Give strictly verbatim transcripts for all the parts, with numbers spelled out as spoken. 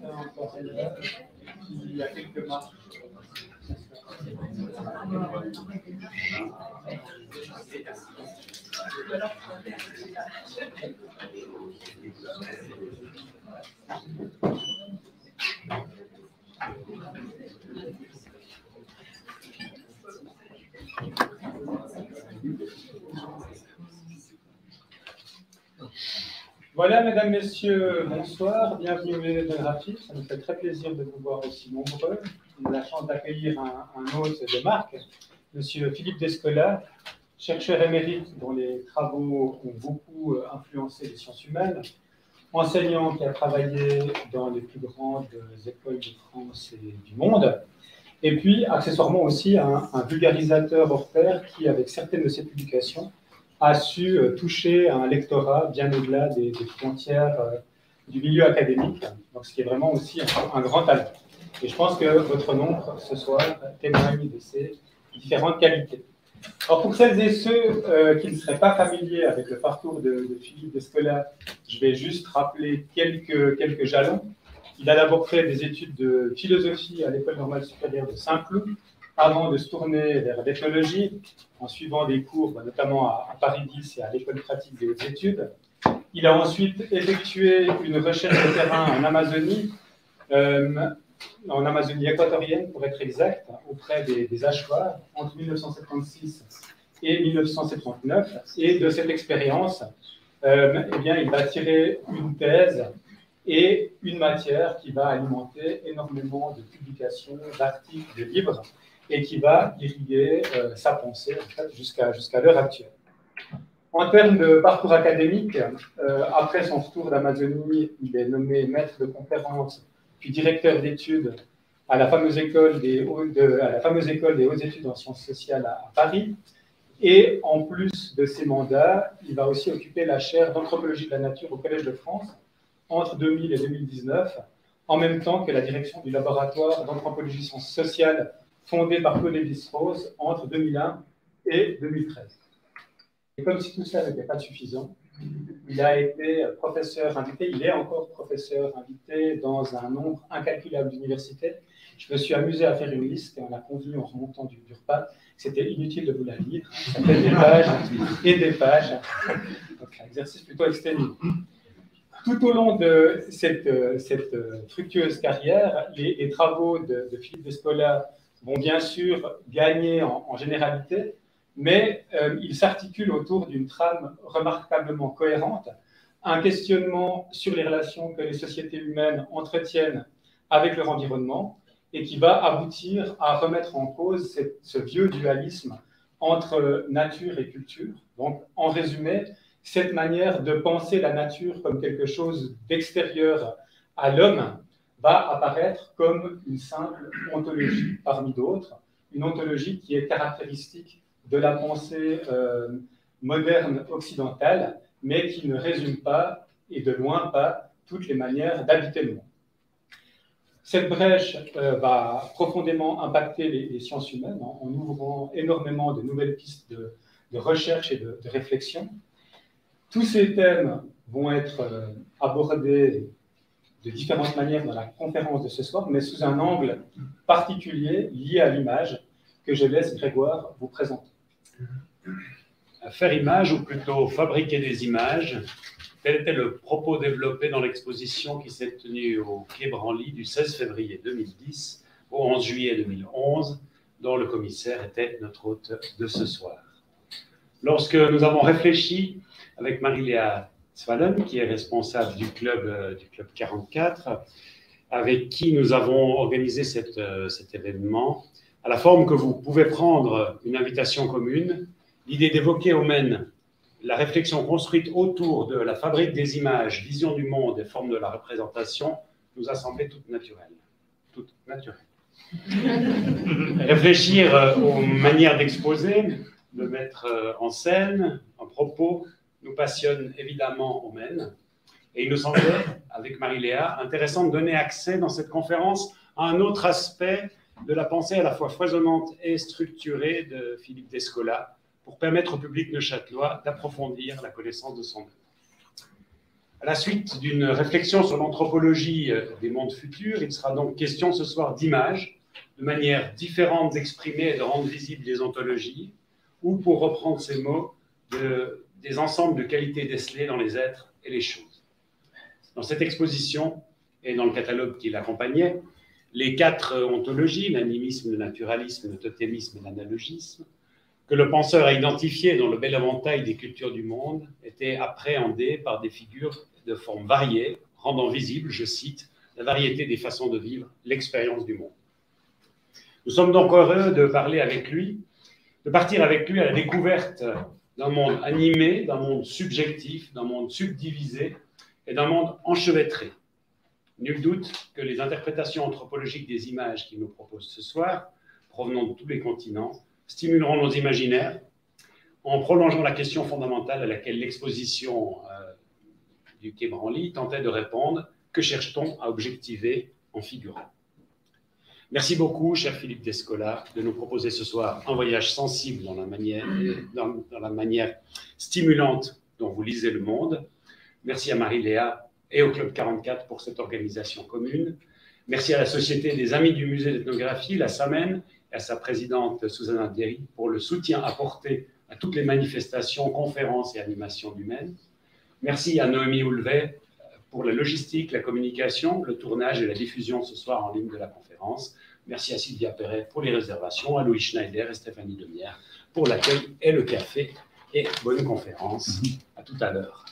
Il y a quelques marques. Voilà, mesdames, messieurs, bonsoir, bienvenue au Musée d'Ethnographie. Ça nous fait très plaisir de vous voir aussi nombreux. On a la chance d'accueillir un, un hôte de marque, monsieur Philippe Descola, chercheur émérite dont les travaux ont beaucoup influencé les sciences humaines, enseignant qui a travaillé dans les plus grandes écoles de France et du monde, et puis accessoirement aussi un, un vulgarisateur hors pair qui, avec certaines de ses publications, a su toucher un lectorat bien au-delà des, des frontières euh, du milieu académique, donc ce qui est vraiment aussi un, un grand talent. Et je pense que votre nombre ce soir témoigne de ces différentes qualités. Alors pour celles et ceux euh, qui ne seraient pas familiers avec le parcours de, de Philippe Descola, je vais juste rappeler quelques, quelques jalons. Il a d'abord fait des études de philosophie à l'École normale supérieure de Saint-Cloud, avant de se tourner vers l'ethnologie, en suivant des cours, notamment à Paris dix et à l'École pratique des hautes études. Il a ensuite effectué une recherche de terrain en Amazonie, euh, en Amazonie équatorienne pour être exact, auprès des, des Achuar, entre mille neuf cent soixante-six et mille neuf cent soixante-neuf. Et de cette expérience, euh, eh bien, il va tirer une thèse et une matière qui va alimenter énormément de publications, d'articles, de livres, et qui va irriguer euh, sa pensée en fait, jusqu'à jusqu'à l'heure actuelle. En termes de parcours académique, euh, après son retour d'Amazonie, il est nommé maître de conférence, puis directeur d'études à la fameuse école des hautes, de, à la fameuse école des hautes études en sciences sociales à, à Paris. Et en plus de ses mandats, il va aussi occuper la chaire d'anthropologie de la nature au Collège de France entre deux mille et deux mille dix-neuf, en même temps que la direction du laboratoire d'anthropologie sciences sociales fondé par Claude Lévi-Strauss entre deux mille un et deux mille treize. Et comme si tout ça n'était pas suffisant, il a été professeur invité, il est encore professeur invité dans un nombre incalculable d'universités. Je me suis amusé à faire une liste et on a convenu en remontant du, du repas que c'était inutile de vous la lire. Ça fait des pages et des pages. Donc un exercice plutôt exténuant. Tout au long de cette, cette fructueuse carrière, les, les travaux de, de Philippe Descola vont bien sûr gagner en, en généralité, mais euh, ils s'articulent autour d'une trame remarquablement cohérente, un questionnement sur les relations que les sociétés humaines entretiennent avec leur environnement, et qui va aboutir à remettre en cause cette, ce vieux dualisme entre nature et culture. Donc, en résumé, cette manière de penser la nature comme quelque chose d'extérieur à l'homme va apparaître comme une simple ontologie parmi d'autres, une ontologie qui est caractéristique de la pensée euh, moderne occidentale, mais qui ne résume pas, et de loin pas, toutes les manières d'habiter le monde. Cette brèche euh, va profondément impacter les, les sciences humaines en, en ouvrant énormément de nouvelles pistes de, de recherche et de, de réflexion. Tous ces thèmes vont être euh, abordés de différentes manières dans la conférence de ce soir, mais sous un angle particulier lié à l'image que je laisse Grégoire vous présenter. Faire image, ou plutôt fabriquer des images, tel était le propos développé dans l'exposition qui s'est tenue au Quai Branly du seize février deux mille dix au onze juillet deux mille onze, dont le commissaire était notre hôte de ce soir. Lorsque nous avons réfléchi avec Marie-Léa Zwalen, qui est responsable du club, euh, du club quarante-quatre, avec qui nous avons organisé cette, euh, cet événement, à la forme que vous pouvez prendre une invitation commune, l'idée d'évoquer au Maine la réflexion construite autour de la fabrique des images, vision du monde et forme de la représentation, nous a semblé toute naturelle. Toute naturelle. Réfléchir euh, aux manières d'exposer, de mettre euh, en scène, en propos, nous passionne évidemment au Maine. Et il nous semblait, avec Marie-Léa, intéressant de donner accès dans cette conférence à un autre aspect de la pensée à la fois foisonnante et structurée de Philippe Descola, pour permettre au public neuchâtelois d'approfondir la connaissance de son œuvre. À la suite d'une réflexion sur l'anthropologie des mondes futurs, il sera donc question ce soir d'images, de manière différente d'exprimer et de rendre visibles les ontologies, ou pour reprendre ces mots, de, des ensembles de qualités décelées dans les êtres et les choses. Dans cette exposition, et dans le catalogue qui l'accompagnait, les quatre ontologies, l'animisme, le naturalisme, le totémisme et l'analogisme, que le penseur a identifiées dans le bel éventail des cultures du monde, étaient appréhendées par des figures de formes variées, rendant visible, je cite, la variété des façons de vivre l'expérience du monde. Nous sommes donc heureux de parler avec lui, de partir avec lui à la découverte d'un monde animé, d'un monde subjectif, d'un monde subdivisé et d'un monde enchevêtré. Nul doute que les interprétations anthropologiques des images qu'il nous propose ce soir, provenant de tous les continents, stimuleront nos imaginaires en prolongeant la question fondamentale à laquelle l'exposition euh, du Quai Branly tentait de répondre: que cherche-t-on à objectiver en figurant? Merci beaucoup, cher Philippe Descola, de nous proposer ce soir un voyage sensible dans la manière, dans, dans la manière stimulante dont vous lisez le monde. Merci à Marie-Léa et au Club quarante-quatre pour cette organisation commune. Merci à la Société des Amis du Musée d'Ethnographie, la SAMEN, et à sa présidente Susanna Derry pour le soutien apporté à toutes les manifestations, conférences et animations du M E N. Merci à Noémie Houlvet pour la logistique, la communication, le tournage et la diffusion ce soir en ligne de la conférence. Merci à Sylvia Perret pour les réservations, à Louis Schneider et Stéphanie Demière pour l'accueil et le café. Et bonne conférence. À tout à l'heure.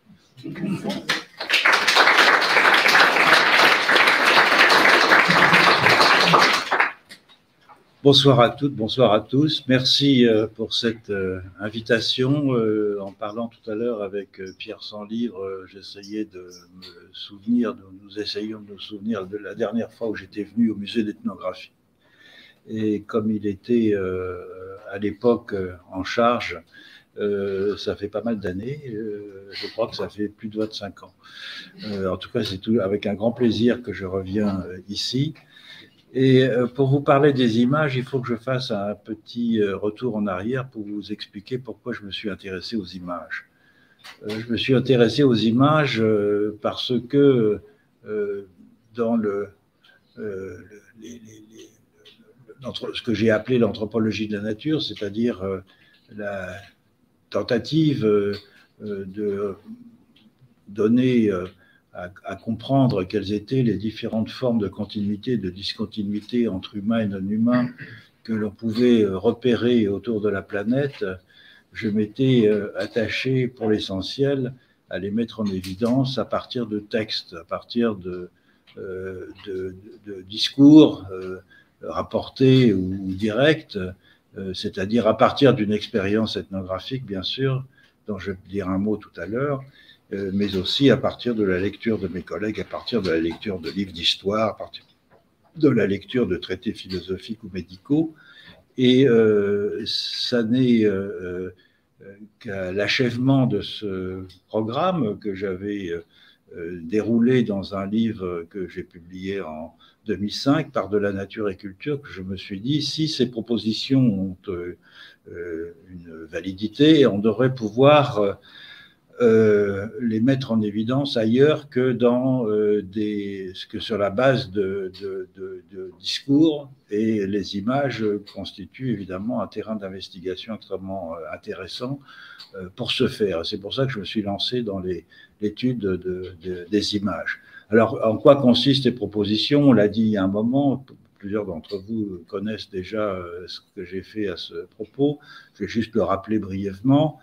Bonsoir à toutes, bonsoir à tous. Merci pour cette invitation. En parlant tout à l'heure avec Pierre Sanlivre, j'essayais de me souvenir, de, nous essayons de nous souvenir de la dernière fois où j'étais venu au musée d'ethnographie. Et comme il était à l'époque en charge, ça fait pas mal d'années, je crois que ça fait plus de vingt-cinq ans. En tout cas, c'est tout avec un grand plaisir que je reviens ici. Et pour vous parler des images, il faut que je fasse un petit retour en arrière pour vous expliquer pourquoi je me suis intéressé aux images. Je me suis intéressé aux images parce que dans le, les, les, les, ce que j'ai appelé l'anthropologie de la nature, c'est-à-dire la tentative de donner À, à comprendre quelles étaient les différentes formes de continuité, de discontinuité entre humains et non-humains que l'on pouvait repérer autour de la planète, je m'étais attaché pour l'essentiel à les mettre en évidence à partir de textes, à partir de, euh, de, de, de discours euh, rapportés ou, ou directs, euh, c'est-à-dire à partir d'une expérience ethnographique, bien sûr, dont je vais dire un mot tout à l'heure, mais aussi à partir de la lecture de mes collègues, à partir de la lecture de livres d'histoire, à partir de la lecture de traités philosophiques ou médicaux. Et euh, ça n'est euh, qu'à l'achèvement de ce programme que j'avais euh, déroulé dans un livre que j'ai publié en deux mille cinq, Par de la nature et culture, que je me suis dit, si ces propositions ont euh, une validité, on devrait pouvoir euh, Euh, les mettre en évidence ailleurs que, dans, euh, des, que sur la base de, de, de, de discours, et les images constituent évidemment un terrain d'investigation extrêmement euh, intéressant euh, pour ce faire. C'est pour ça que je me suis lancé dans l'étude de, de, de, des images. Alors, en quoi consistent les propositions? On l'a dit il y a un moment, plusieurs d'entre vous connaissent déjà ce que j'ai fait à ce propos, je vais juste le rappeler brièvement.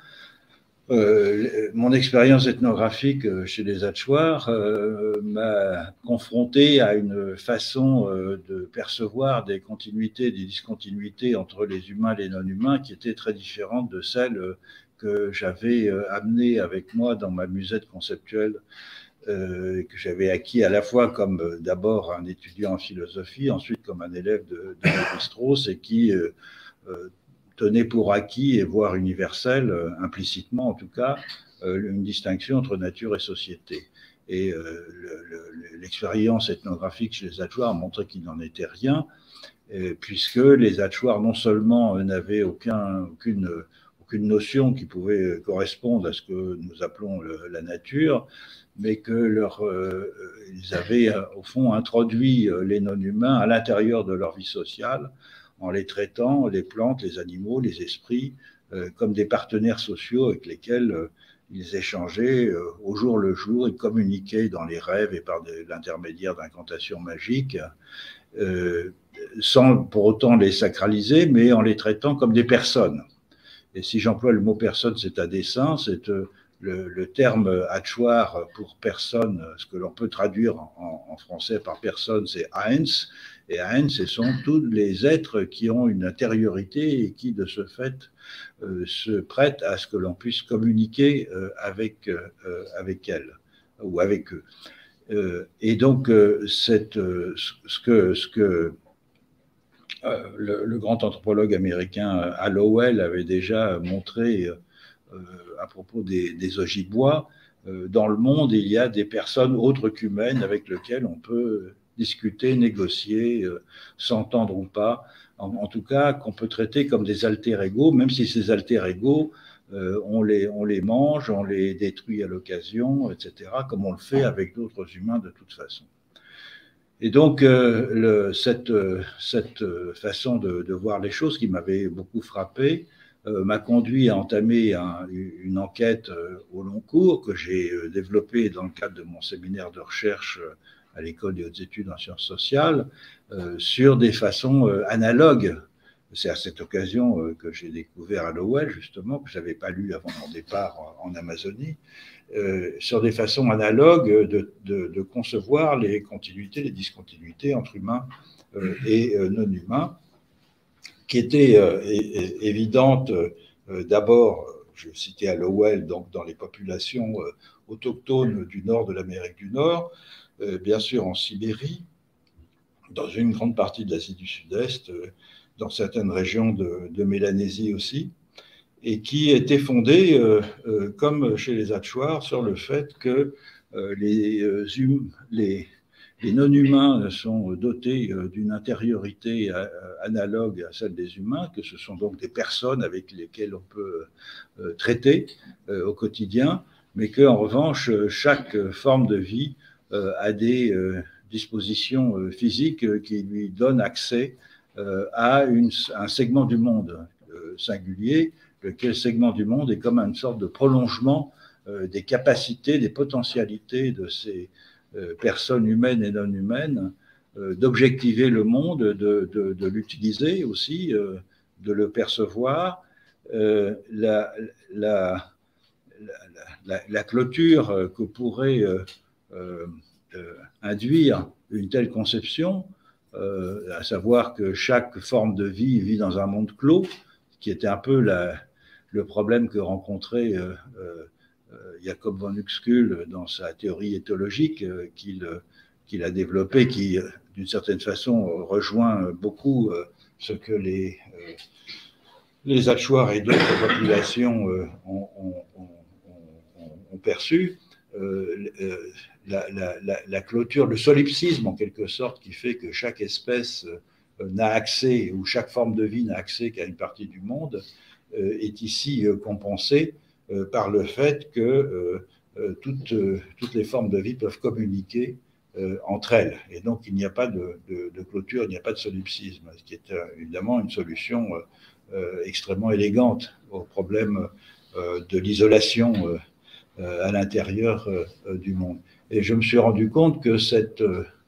Euh, mon expérience ethnographique chez les Achuars euh, m'a confronté à une façon euh, de percevoir des continuités, des discontinuités entre les humains et les non-humains qui étaient très différentes de celles que j'avais euh, amenées avec moi dans ma musette conceptuelle, euh, que j'avais acquis à la fois comme euh, d'abord un étudiant en philosophie, ensuite comme un élève de, de Lévi-Strauss, et qui euh, euh, tenait pour acquis et voire universel, euh, implicitement en tout cas, euh, une distinction entre nature et société. Et euh, l'expérience ethnographique chez les Achuars montrait qu'il n'en était rien, et, puisque les Achuars non seulement n'avaient aucun, aucune, aucune notion qui pouvait correspondre à ce que nous appelons le, la nature, mais que leur, euh, ils avaient au fond introduit les non-humains à l'intérieur de leur vie sociale en les traitant, les plantes, les animaux, les esprits, euh, comme des partenaires sociaux avec lesquels euh, ils échangeaient euh, au jour le jour, ils communiquaient dans les rêves et par l'intermédiaire d'incantations magiques, euh, sans pour autant les sacraliser, mais en les traitant comme des personnes. Et si j'emploie le mot personne, c'est à dessein, c'est euh, le, le terme hachoir pour personne, ce que l'on peut traduire en, en français par personne, c'est Eins. Et Eins, ce sont tous les êtres qui ont une intériorité et qui, de ce fait, euh, se prêtent à ce que l'on puisse communiquer euh, avec, euh, avec elles ou avec eux. Euh, et donc, euh, cette, euh, ce que, ce que euh, le, le grand anthropologue américain Hal Howell avait déjà montré euh, à propos des, des Ojibwa, euh, dans le monde, il y a des personnes autres qu'humaines avec lesquelles on peut discuter, négocier, euh, s'entendre ou pas, en, en tout cas qu'on peut traiter comme des alter-ego, même si ces alter-ego, euh, on, les, on les mange, on les détruit à l'occasion, et cetera, comme on le fait avec d'autres humains de toute façon. Et donc, euh, le, cette, cette façon de, de voir les choses qui m'avait beaucoup frappé euh, m'a conduit à entamer un, une enquête euh, au long cours que j'ai euh, développée dans le cadre de mon séminaire de recherche euh, à l'École des hautes études en sciences sociales, euh, sur des façons euh, analogues. C'est à cette occasion euh, que j'ai découvert Hal Howell, justement, que je n'avais pas lu avant mon départ en, en Amazonie, euh, sur des façons analogues de, de, de concevoir les continuités, les discontinuités entre humains euh, et euh, non-humains, qui étaient euh, évidentes euh, d'abord, je citais Hal Howell, donc dans les populations euh, autochtones du nord de l'Amérique du Nord, euh, bien sûr en Sibérie, dans une grande partie de l'Asie du Sud-Est, euh, dans certaines régions de, de Mélanésie aussi, et qui était fondée, euh, euh, comme chez les Hachoirs, sur le fait que euh, les, euh, hum, les, les non-humains sont dotés euh, d'une intériorité euh, analogue à celle des humains, que ce sont donc des personnes avec lesquelles on peut euh, traiter euh, au quotidien, mais qu'en revanche, chaque forme de vie euh, a des euh, dispositions euh, physiques euh, qui lui donnent accès euh, à une, un segment du monde euh, singulier, lequel segment du monde est comme une sorte de prolongement euh, des capacités, des potentialités de ces euh, personnes humaines et non humaines, euh, d'objectiver le monde, de, de, de l'utiliser aussi, euh, de le percevoir. Euh, la, la, la, la clôture que pourrait euh, euh, induire une telle conception, euh, à savoir que chaque forme de vie vit dans un monde clos, qui était un peu la, le problème que rencontrait euh, euh, Jacob von Uexküll dans sa théorie éthologique euh, qu'il qu'il a développée, qui, d'une certaine façon, rejoint beaucoup euh, ce que les, euh, les Hachoirs et d'autres populations euh, ont, ont, ont, ont perçu. Euh, euh, la, la, la, la clôture, le solipsisme, en quelque sorte, qui fait que chaque espèce euh, n'a accès, ou chaque forme de vie n'a accès qu'à une partie du monde, est ici compensé par le fait que toutes, toutes les formes de vie peuvent communiquer entre elles. Et donc, il n'y a pas de, de, de clôture, il n'y a pas de solipsisme, ce qui est évidemment une solution extrêmement élégante au problème de l'isolation à l'intérieur du monde. Et je me suis rendu compte que cette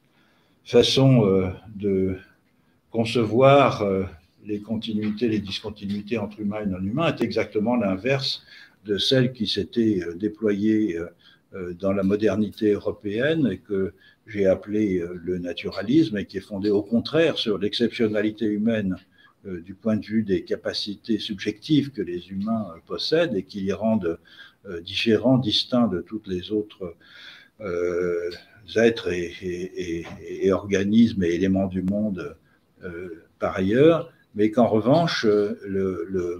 façon de concevoir les continuités, les discontinuités entre humains et non-humains est exactement l'inverse de celle qui s'était déployée dans la modernité européenne et que j'ai appelé le naturalisme et qui est fondé au contraire sur l'exceptionnalité humaine du point de vue des capacités subjectives que les humains possèdent et qui les rendent différents, distincts de toutes les autres euh, êtres et, et, et, et organismes et éléments du monde euh, par ailleurs, mais qu'en revanche, le, le,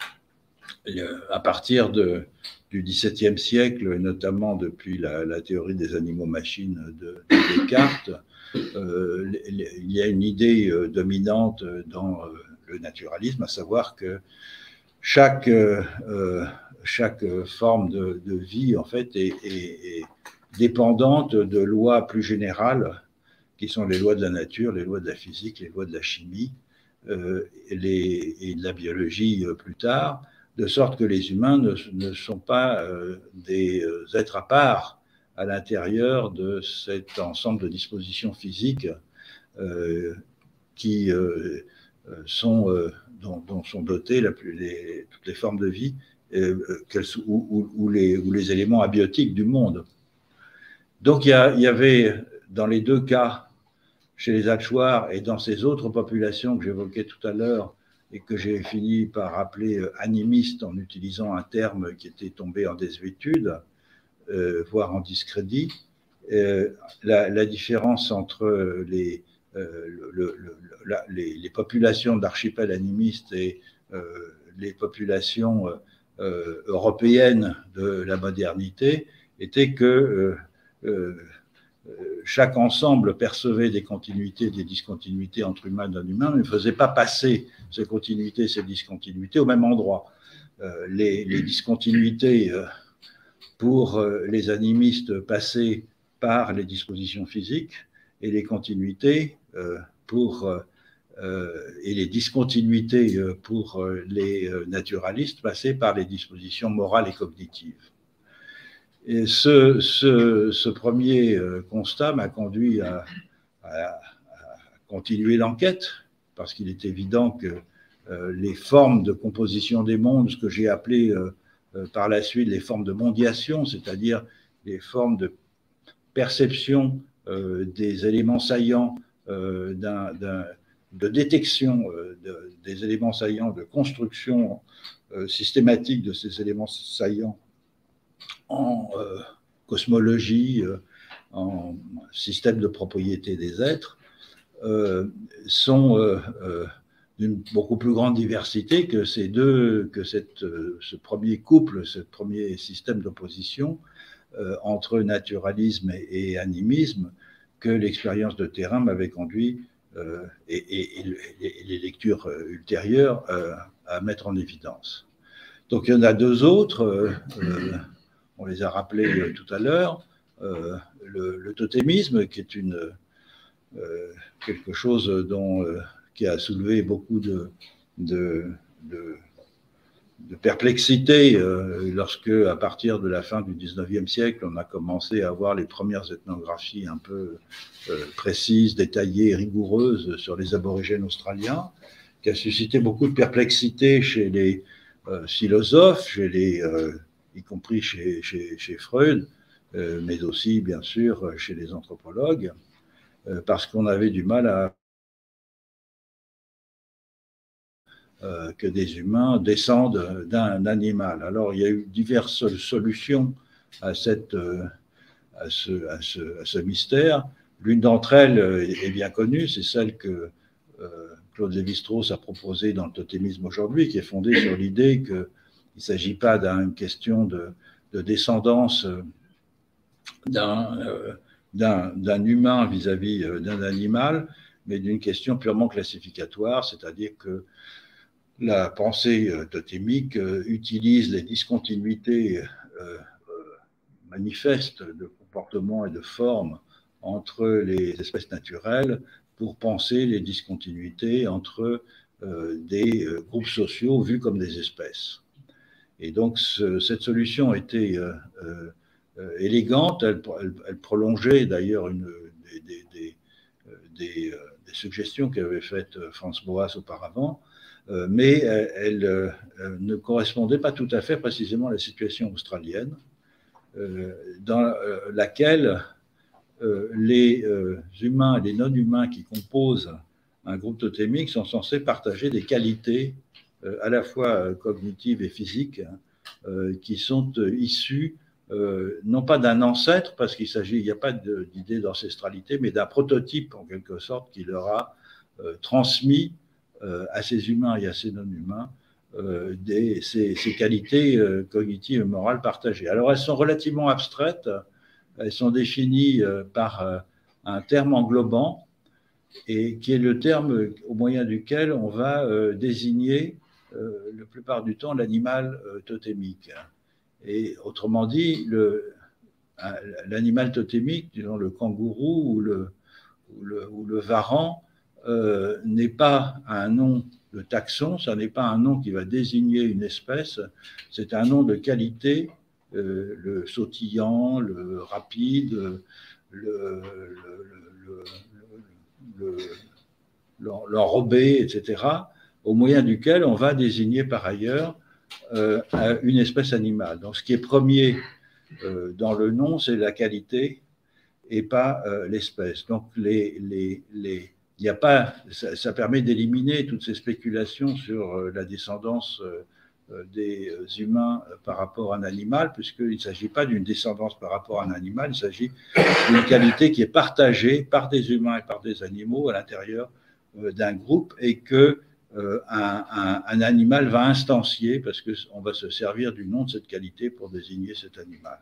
le, à partir de, du dix-septième siècle, notamment depuis la, la théorie des animaux-machines de, de Descartes, euh, il y a une idée dominante dans le naturalisme, à savoir que chaque, euh, chaque forme de, de vie, en fait, est, est, est dépendante de lois plus générales, qui sont les lois de la nature, les lois de la physique, les lois de la chimie, euh, les, et de la biologie euh, plus tard, de sorte que les humains ne, ne sont pas euh, des êtres à part à l'intérieur de cet ensemble de dispositions physiques euh, qui euh, sont, euh, dont, dont sont dotées la plus, les, toutes les formes de vie euh, ou, ou, ou, les, ou les éléments abiotiques du monde. Donc il y, a, il y avait dans les deux cas, chez les Achuars et dans ces autres populations que j'évoquais tout à l'heure et que j'ai fini par appeler animistes en utilisant un terme qui était tombé en désuétude, euh, voire en discrédit, euh, la, la différence entre les, euh, le, le, la, les, les populations d'archipel animistes et euh, les populations euh, européennes de la modernité était que euh, euh, chaque ensemble percevait des continuités, des discontinuités entre humains et non-humains, mais ne faisait pas passer ces continuités, ces discontinuités au même endroit. Euh, les, les discontinuités euh, pour euh, les animistes passaient par les dispositions physiques et les continuités euh, pour, euh, et les discontinuités pour les naturalistes passaient par les dispositions morales et cognitives. Et ce, ce, ce premier constat m'a conduit à, à, à continuer l'enquête, parce qu'il est évident que euh, les formes de composition des mondes, ce que j'ai appelé euh, euh, par la suite les formes de mondiation, c'est-à-dire les formes de perception euh, des éléments saillants, euh, d'un, d'un, de détection euh, de, des éléments saillants, de construction euh, systématique de ces éléments saillants, en euh, cosmologie, euh, en système de propriété des êtres, euh, sont euh, euh, d'une beaucoup plus grande diversité que ces deux, que cette, euh, ce premier couple, ce premier système d'opposition euh, entre naturalisme et, et animisme que l'expérience de terrain m'avait conduit euh, et, et, et, les lectures ultérieures euh, à mettre en évidence. Donc il y en a deux autres. Euh, euh, on les a rappelés tout à l'heure, euh, le, le totémisme, qui est une, euh, quelque chose dont, euh, qui a soulevé beaucoup de, de, de, de perplexité euh, lorsque, à partir de la fin du dix-neuvième siècle, on a commencé à avoir les premières ethnographies un peu euh, précises, détaillées, rigoureuses sur les aborigènes australiens, qui a suscité beaucoup de perplexité chez les euh, philosophes, chez les... Euh, y compris chez, chez, chez Freud, euh, mais aussi, bien sûr, chez les anthropologues, euh, parce qu'on avait du mal à euh, que des humains descendent d'un animal. Alors, il y a eu diverses solutions à, cette, euh, à, ce, à, ce, à ce mystère. L'une d'entre elles est bien connue, c'est celle que euh, Claude Lévi-Strauss a proposée dans le totémisme aujourd'hui, qui est fondée sur l'idée que il ne s'agit pas d'une question de, de descendance d'un euh, d'un humain vis-à-vis d'un animal, mais d'une question purement classificatoire, c'est-à-dire que la pensée totémique utilise les discontinuités euh, manifestes de comportement et de forme entre les espèces naturelles pour penser les discontinuités entre euh, des groupes sociaux vus comme des espèces. Et donc, ce, cette solution était euh, euh, élégante, elle, elle, elle prolongeait d'ailleurs une, des, des, des, des, euh, des suggestions qu'avait faites Franz Boas auparavant, euh, mais elle, elle, elle ne correspondait pas tout à fait précisément à la situation australienne, euh, dans euh, laquelle euh, les euh, humains et les non-humains qui composent un groupe totémique sont censés partager des qualités euh, à la fois cognitives et physiques, euh, qui sont euh, issues euh, non pas d'un ancêtre, parce qu'il s'agit, il n'y a pas d'idée d'ancestralité, mais d'un prototype en quelque sorte qui leur a euh, transmis euh, à ces humains et à ces non-humains euh, des, ces, ces qualités euh, cognitives et morales partagées. Alors elles sont relativement abstraites, elles sont définies euh, par euh, un terme englobant, et qui est le terme au moyen duquel on va euh, désigner euh, la plupart du temps l'animal euh, totémique. Et autrement dit, l'animal totémique, disons le kangourou ou le, ou le, ou le varan, euh, n'est pas un nom de taxon, ça n'est pas un nom qui va désigner une espèce, c'est un nom de qualité, euh, le sautillant, le rapide, le, le, le, le, l'enrobé, et cetera, au moyen duquel on va désigner par ailleurs euh, une espèce animale. Donc ce qui est premier euh, dans le nom, c'est la qualité et pas euh, l'espèce. Donc les, les, les, il y a pas, ça, ça permet d'éliminer toutes ces spéculations sur euh, la descendance euh, des humains par rapport à un animal, puisqu'il ne s'agit pas d'une descendance par rapport à un animal, il s'agit d'une qualité qui est partagée par des humains et par des animaux à l'intérieur euh, d'un groupe, et que euh, un, un, un animal va instancier, parce qu'on va se servir du nom de cette qualité pour désigner cet animal.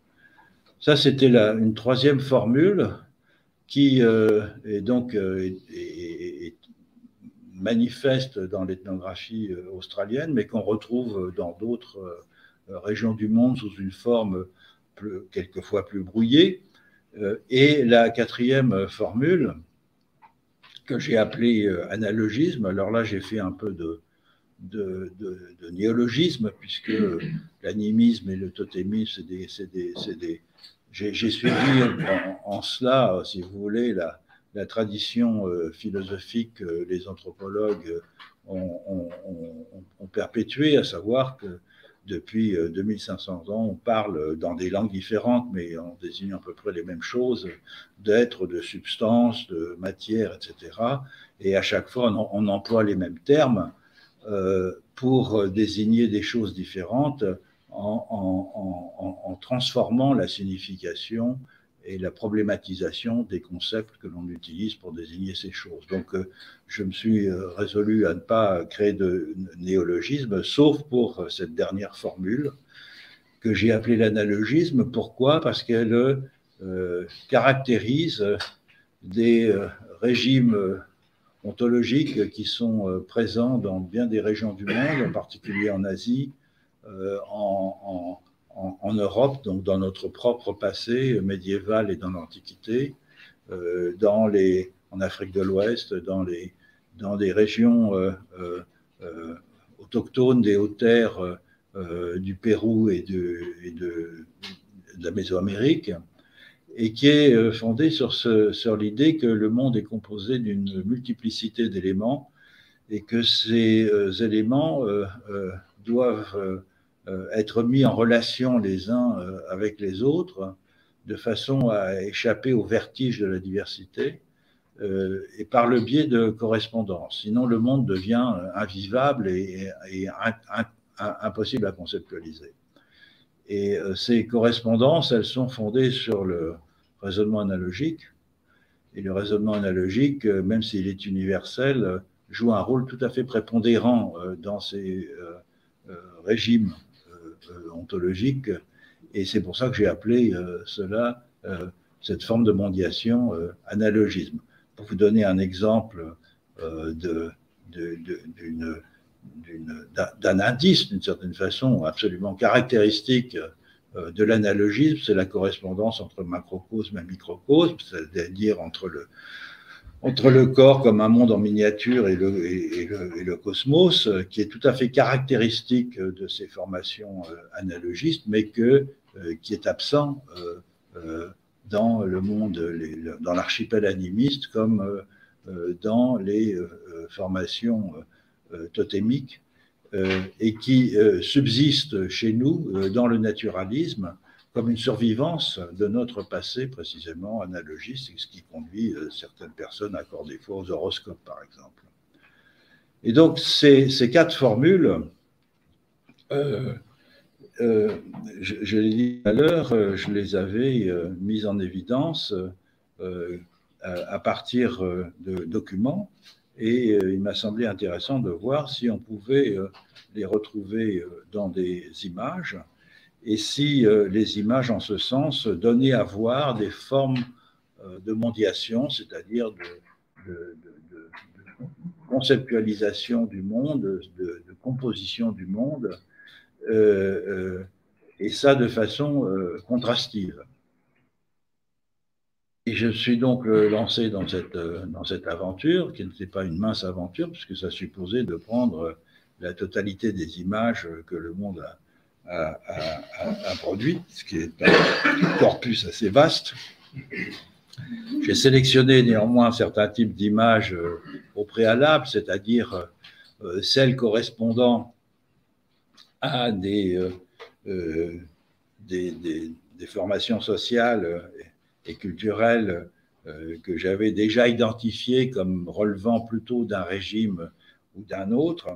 Ça, c'était une troisième formule qui euh, est donc euh, est, est, est manifeste dans l'ethnographie australienne, mais qu'on retrouve dans d'autres euh, régions du monde sous une forme plus, quelquefois plus brouillée. Euh, et la quatrième formule, que j'ai appelée euh, analogisme, alors là j'ai fait un peu de, de, de, de néologisme, puisque l'animisme et le totémisme, c'est des... C'est des, c'est des j'ai suivi en, en cela, si vous voulez, la, la tradition euh, philosophique que les anthropologues ont, ont, ont, ont perpétuée, à savoir que depuis euh, deux mille cinq cents ans, on parle dans des langues différentes, mais en désignant à peu près les mêmes choses, d'être, de substance, de matière, et cetera. Et à chaque fois, on, on emploie les mêmes termes euh, pour désigner des choses différentes, En, en, en, en transformant la signification et la problématisation des concepts que l'on utilise pour désigner ces choses. Donc, euh, je me suis résolu à ne pas créer de néologisme, sauf pour cette dernière formule que j'ai appelée l'analogisme. Pourquoi? Parce qu'elle euh, caractérise des euh, régimes ontologiques qui sont euh, présents dans bien des régions du monde, en particulier en Asie, Euh, en, en, en Europe, donc dans notre propre passé médiéval et dans l'Antiquité, euh, dans les, en Afrique de l'Ouest, dans, les, dans des régions euh, euh, autochtones des hautes terres euh, du Pérou et, de, et de, de la Mésoamérique, et qui est fondée sur, ce, sur l'idée que le monde est composé d'une multiplicité d'éléments et que ces euh, éléments euh, euh, doivent euh, être mis en relation les uns avec les autres de façon à échapper au vertige de la diversité euh, et par le biais de correspondance. Sinon, le monde devient invivable et, et un, un, un, impossible à conceptualiser. Et euh, ces correspondances, elles sont fondées sur le raisonnement analogique. Et le raisonnement analogique, même s'il est universel, joue un rôle tout à fait prépondérant euh, dans ces euh, euh, régimes ontologique, et c'est pour ça que j'ai appelé euh, cela, euh, cette forme de mondiation, euh, analogisme. Pour vous donner un exemple euh, de, de, de, d'un indice, d'une certaine façon, absolument caractéristique euh, de l'analogisme, c'est la correspondance entre macrocosme et microcosme, c'est-à-dire entre le entre le corps comme un monde en miniature et le, et, et, le, et le cosmos, qui est tout à fait caractéristique de ces formations euh, analogistes, mais que, euh, qui est absent euh, euh, dans le monde, les, dans l'archipel animiste, comme euh, dans les euh, formations euh, totémiques, euh, et qui euh, subsiste chez nous euh, dans le naturalisme, comme une survivance de notre passé précisément analogiste, ce qui conduit certaines personnes à accorder foi aux horoscopes, par exemple. Et donc, ces, ces quatre formules, euh, euh, je, je l'ai dit tout à l'heure, je les avais euh, mises en évidence euh, à, à partir de documents, et euh, il m'a semblé intéressant de voir si on pouvait euh, les retrouver dans des images, et si euh, les images, en ce sens, donnaient à voir des formes euh, de mondiation, c'est-à-dire de, de, de, de, conceptualisation du monde, de, de composition du monde, euh, euh, et ça de façon euh, contrastive. Et je suis donc lancé dans cette, dans cette aventure, qui n'était pas une mince aventure, puisque ça supposait de prendre la totalité des images que le monde a, a, a, a produites, ce qui est un corpus assez vaste. J'ai sélectionné néanmoins certains types d'images au préalable, c'est-à-dire celles correspondant à des, euh, des, des, des formations sociales et culturelles euh, que j'avais déjà identifiées comme relevant plutôt d'un régime ou d'un autre.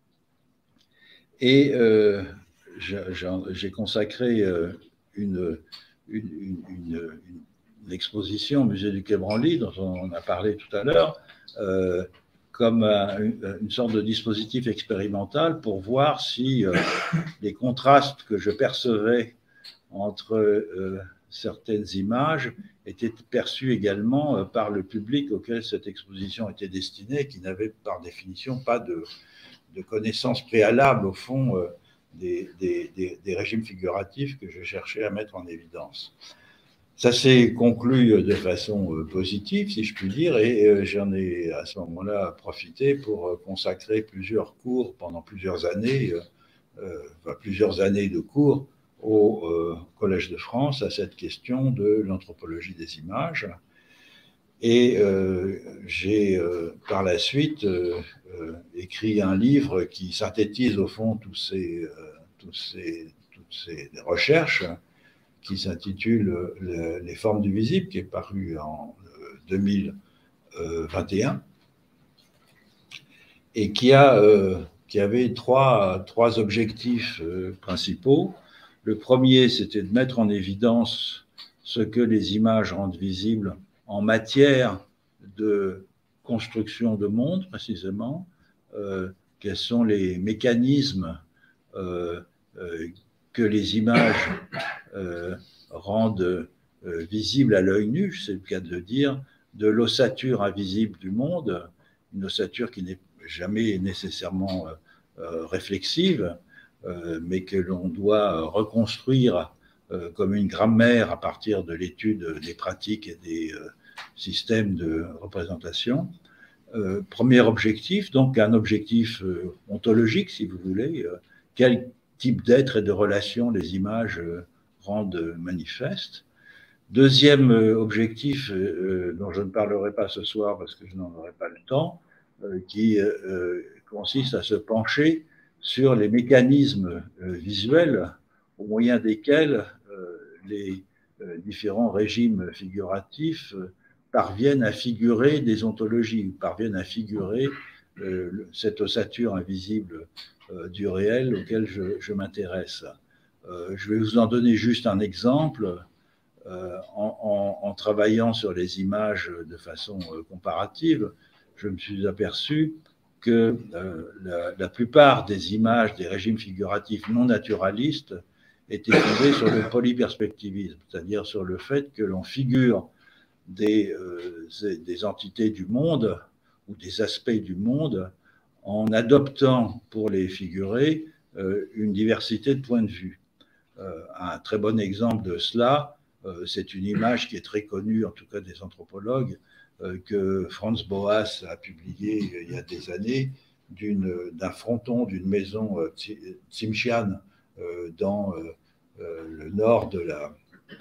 Et euh, j'ai consacré euh, une, une, une, une, une exposition au musée du Quai Branly, dont on a parlé tout à l'heure, euh, comme un, une, une sorte de dispositif expérimental pour voir si euh, les contrastes que je percevais entre euh, certaines images étaient perçues également euh, par le public auquel cette exposition était destinée, qui n'avait par définition pas de, de connaissances préalables au fond euh, des, des, des, des régimes figuratifs que je cherchais à mettre en évidence. Ça s'est conclu de façon euh, positive, si je puis dire, et euh, j'en ai à ce moment-là profité pour euh, consacrer plusieurs cours pendant plusieurs années, euh, enfin, plusieurs années de cours au euh, Collège de France à cette question de l'anthropologie des images. Et euh, j'ai euh, par la suite euh, euh, écrit un livre qui synthétise au fond tous ces, euh, tous ces, toutes ces recherches, qui s'intitule « Les formes du visible », qui est paru en deux mille vingt et un, et qui, a, euh, qui avait trois, trois objectifs euh, principaux. Le premier, c'était de mettre en évidence ce que les images rendent visible en matière de construction de monde, précisément, euh, quels sont les mécanismes euh, euh, que les images euh, rendent euh, visibles à l'œil nu, c'est le cas de le dire, de l'ossature invisible du monde, une ossature qui n'est jamais nécessairement euh, euh, réflexive, Euh, mais que l'on doit reconstruire euh, comme une grammaire à partir de l'étude des pratiques et des euh, systèmes de représentation. Euh, premier objectif, donc un objectif euh, ontologique, si vous voulez, euh, quel type d'être et de relation les images euh, rendent manifeste. Deuxième euh, objectif, euh, dont je ne parlerai pas ce soir parce que je n'en aurai pas le temps, euh, qui euh, consiste à se pencher sur les mécanismes euh, visuels au moyen desquels euh, les euh, différents régimes figuratifs euh, parviennent à figurer des ontologies, parviennent à figurer euh, cette ossature invisible euh, du réel auquel je, je m'intéresse. Euh, je vais vous en donner juste un exemple. Euh, en, en, en travaillant sur les images de façon euh, comparative, je me suis aperçu que euh, la, la plupart des images des régimes figuratifs non naturalistes étaient fondées sur le polyperspectivisme, c'est-à-dire sur le fait que l'on figure des, euh, des entités du monde ou des aspects du monde en adoptant pour les figurer euh, une diversité de points de vue. Euh, un très bon exemple de cela, euh, c'est une image qui est très connue, en tout cas des anthropologues, que Franz Boas a publié il y a des années, d'un fronton d'une maison Tsimshian dans le nord de la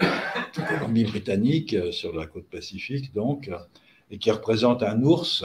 Colombie-Britannique, sur la côte Pacifique, donc, et qui représente un ours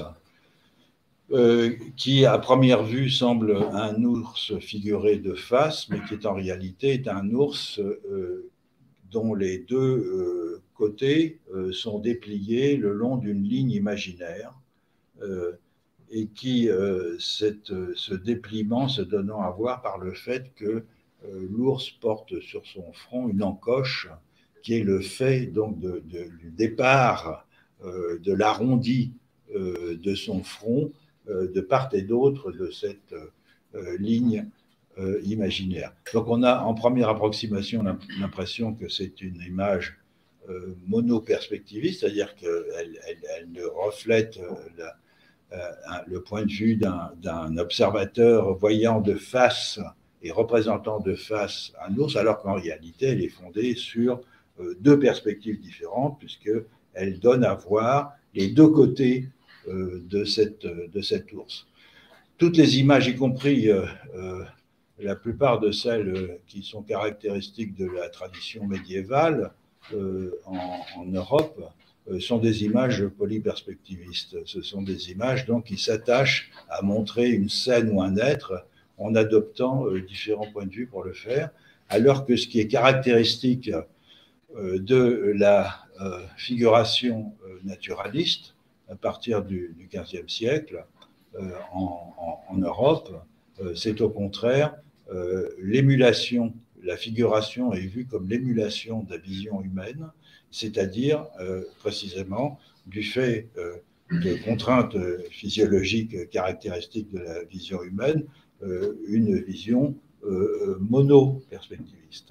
euh, qui, à première vue, semble un ours figuré de face, mais qui est en réalité est un ours euh, dont les deux euh, côtés euh, sont dépliés le long d'une ligne imaginaire euh, et qui, euh, cette, ce dépliement se donnant à voir par le fait que euh, l'ours porte sur son front une encoche qui est le fait donc de, de, du départ euh, de l'arrondi euh, de son front euh, de part et d'autre de cette euh, ligne Euh, imaginaire. Donc on a en première approximation l'impression que c'est une image euh, monoperspectiviste, c'est-à-dire qu'elle elle, elle ne reflète euh, la, le point de vue d'un observateur voyant de face et représentant de face un ours, alors qu'en réalité, elle est fondée sur deux perspectives différentes, puisqu'elle donne à voir les deux côtés de, cette, de cet ours. Toutes les images, y compris euh, euh, la plupart de celles qui sont caractéristiques de la tradition médiévale euh, en, en Europe, euh, sont des images polyperspectivistes. Ce sont des images donc, qui s'attachent à montrer une scène ou un être en adoptant euh, différents points de vue pour le faire, alors que ce qui est caractéristique euh, de la euh, figuration euh, naturaliste à partir du, du quinzième siècle, Euh, en, en, en Europe, euh, c'est au contraire euh, l'émulation, la figuration est vue comme l'émulation de la vision humaine, c'est-à-dire euh, précisément du fait euh, de contraintes physiologiques caractéristiques de la vision humaine, euh, une vision euh, mono-perspectiviste.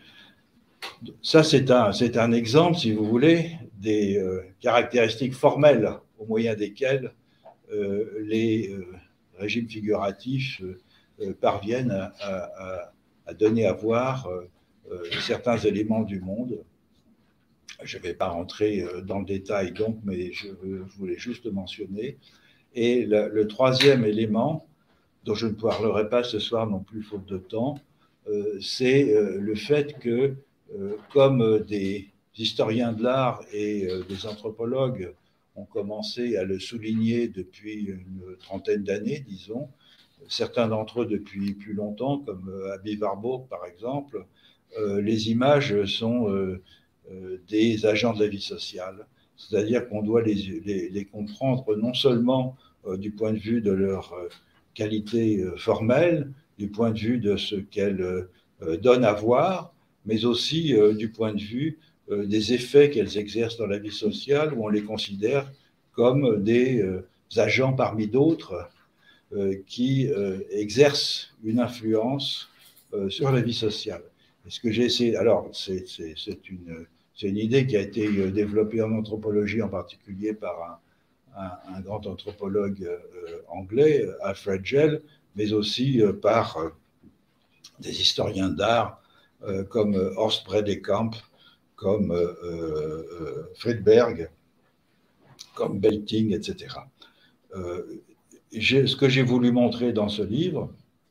Ça, c'est un, c'est un exemple, si vous voulez, des euh, caractéristiques formelles au moyen desquelles Euh, les euh, régimes figuratifs euh, parviennent à, à, à donner à voir euh, euh, certains éléments du monde. Je ne vais pas rentrer dans le détail, donc, mais je, je voulais juste le mentionner. Et le, le troisième élément, dont je ne parlerai pas ce soir non plus, faute de temps, euh, c'est euh, le fait que, euh, comme des historiens de l'art et euh, des anthropologues ont commencé à le souligner depuis une trentaine d'années, disons, certains d'entre eux depuis plus longtemps, comme Aby Warburg par exemple, euh, les images sont euh, euh, des agents de la vie sociale, c'est-à-dire qu'on doit les, les, les comprendre non seulement euh, du point de vue de leur euh, qualité euh, formelle, du point de vue de ce qu'elles euh, donnent à voir, mais aussi euh, du point de vue des effets qu'elles exercent dans la vie sociale, où on les considère comme des euh, agents parmi d'autres euh, qui euh, exercent une influence euh, sur la vie sociale. Et ce que j'ai essayé, alors c'est, c'est, c'est, une, c'est une idée qui a été développée en anthropologie, en particulier par un, un, un grand anthropologue euh, anglais, Alfred Gell, mais aussi euh, par euh, des historiens d'art euh, comme Horst Bredekamp, comme euh, euh, Friedberg, comme Belting, et cetera. Euh, ce que j'ai voulu montrer dans ce livre,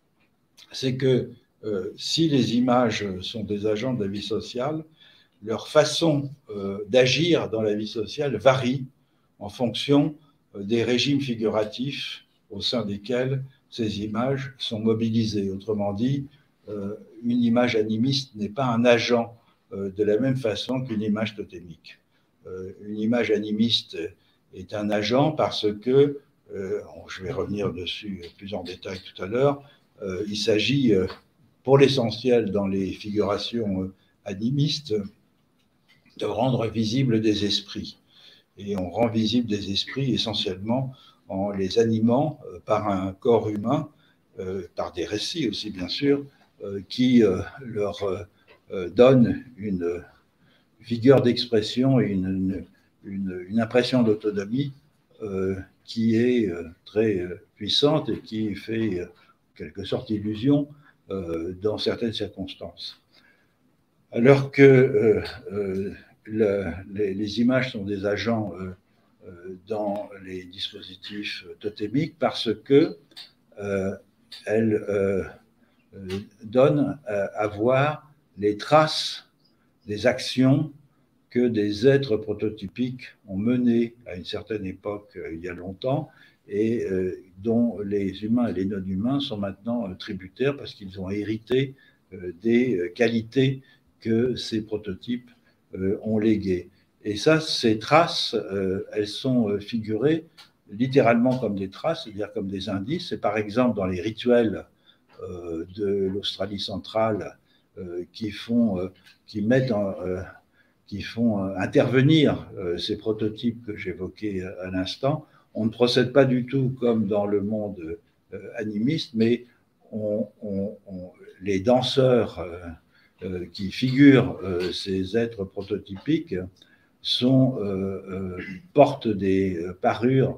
c'est que euh, si les images sont des agents de la vie sociale, leur façon euh, d'agir dans la vie sociale varie en fonction euh, des régimes figuratifs au sein desquels ces images sont mobilisées. Autrement dit, euh, une image animiste n'est pas un agent de la même façon qu'une image totémique. Euh, une image animiste est un agent parce que, euh, je vais revenir dessus plus en détail tout à l'heure, euh, il s'agit euh, pour l'essentiel dans les figurations animistes de rendre visibles des esprits. Et on rend visible des esprits essentiellement en les animant euh, par un corps humain, euh, par des récits aussi bien sûr, euh, qui euh, leur euh, donne une vigueur d'expression et une, une, une impression d'autonomie euh, qui est euh, très euh, puissante et qui fait euh, en quelque sorte illusion euh, dans certaines circonstances. Alors que euh, euh, le, les, les images sont des agents euh, euh, dans les dispositifs totémiques parce que euh, elles euh, donnent à, à voir les traces des actions que des êtres prototypiques ont menées à une certaine époque, euh, il y a longtemps, et euh, dont les humains et les non-humains sont maintenant euh, tributaires parce qu'ils ont hérité euh, des qualités que ces prototypes euh, ont léguées. Et ça, ces traces, euh, elles sont figurées littéralement comme des traces, c'est-à-dire comme des indices. Et par exemple, dans les rituels euh, de l'Australie centrale, euh, qui font, euh, qui mettent en, euh, qui font intervenir euh, ces prototypes que j'évoquais à l'instant, on ne procède pas du tout comme dans le monde euh, animiste, mais on, on, on, les danseurs euh, euh, qui figurent euh, ces êtres prototypiques sont, euh, euh, portent des parures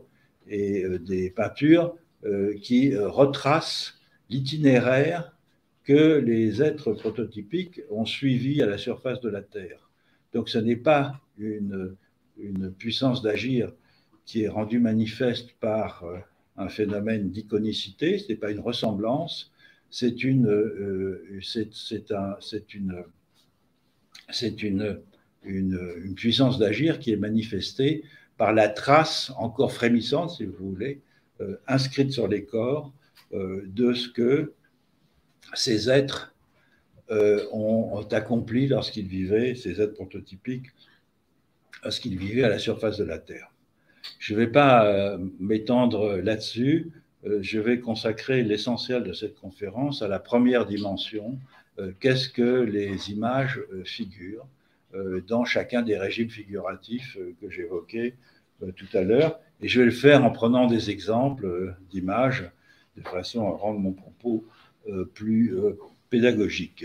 et euh, des peintures euh, qui euh, retracent l'itinéraire que les êtres prototypiques ont suivi à la surface de la Terre. Donc ce n'est pas une, une puissance d'agir qui est rendue manifeste par euh, un phénomène d'iconicité, ce n'est pas une ressemblance, c'est une, euh, c'est, c'est un, c'est une, c'est une, une, une puissance d'agir qui est manifestée par la trace encore frémissante, si vous voulez, euh, inscrite sur les corps euh, de ce que ces êtres euh, ont, ont accompli lorsqu'ils vivaient, ces êtres prototypiques, lorsqu'ils vivaient à la surface de la Terre. Je ne vais pas euh, m'étendre là-dessus, euh, je vais consacrer l'essentiel de cette conférence à la première dimension, euh, qu'est-ce que les images euh, figurent euh, dans chacun des régimes figuratifs euh, que j'évoquais euh, tout à l'heure, et je vais le faire en prenant des exemples euh, d'images, de façon à rendre mon propos euh, plus euh, pédagogique.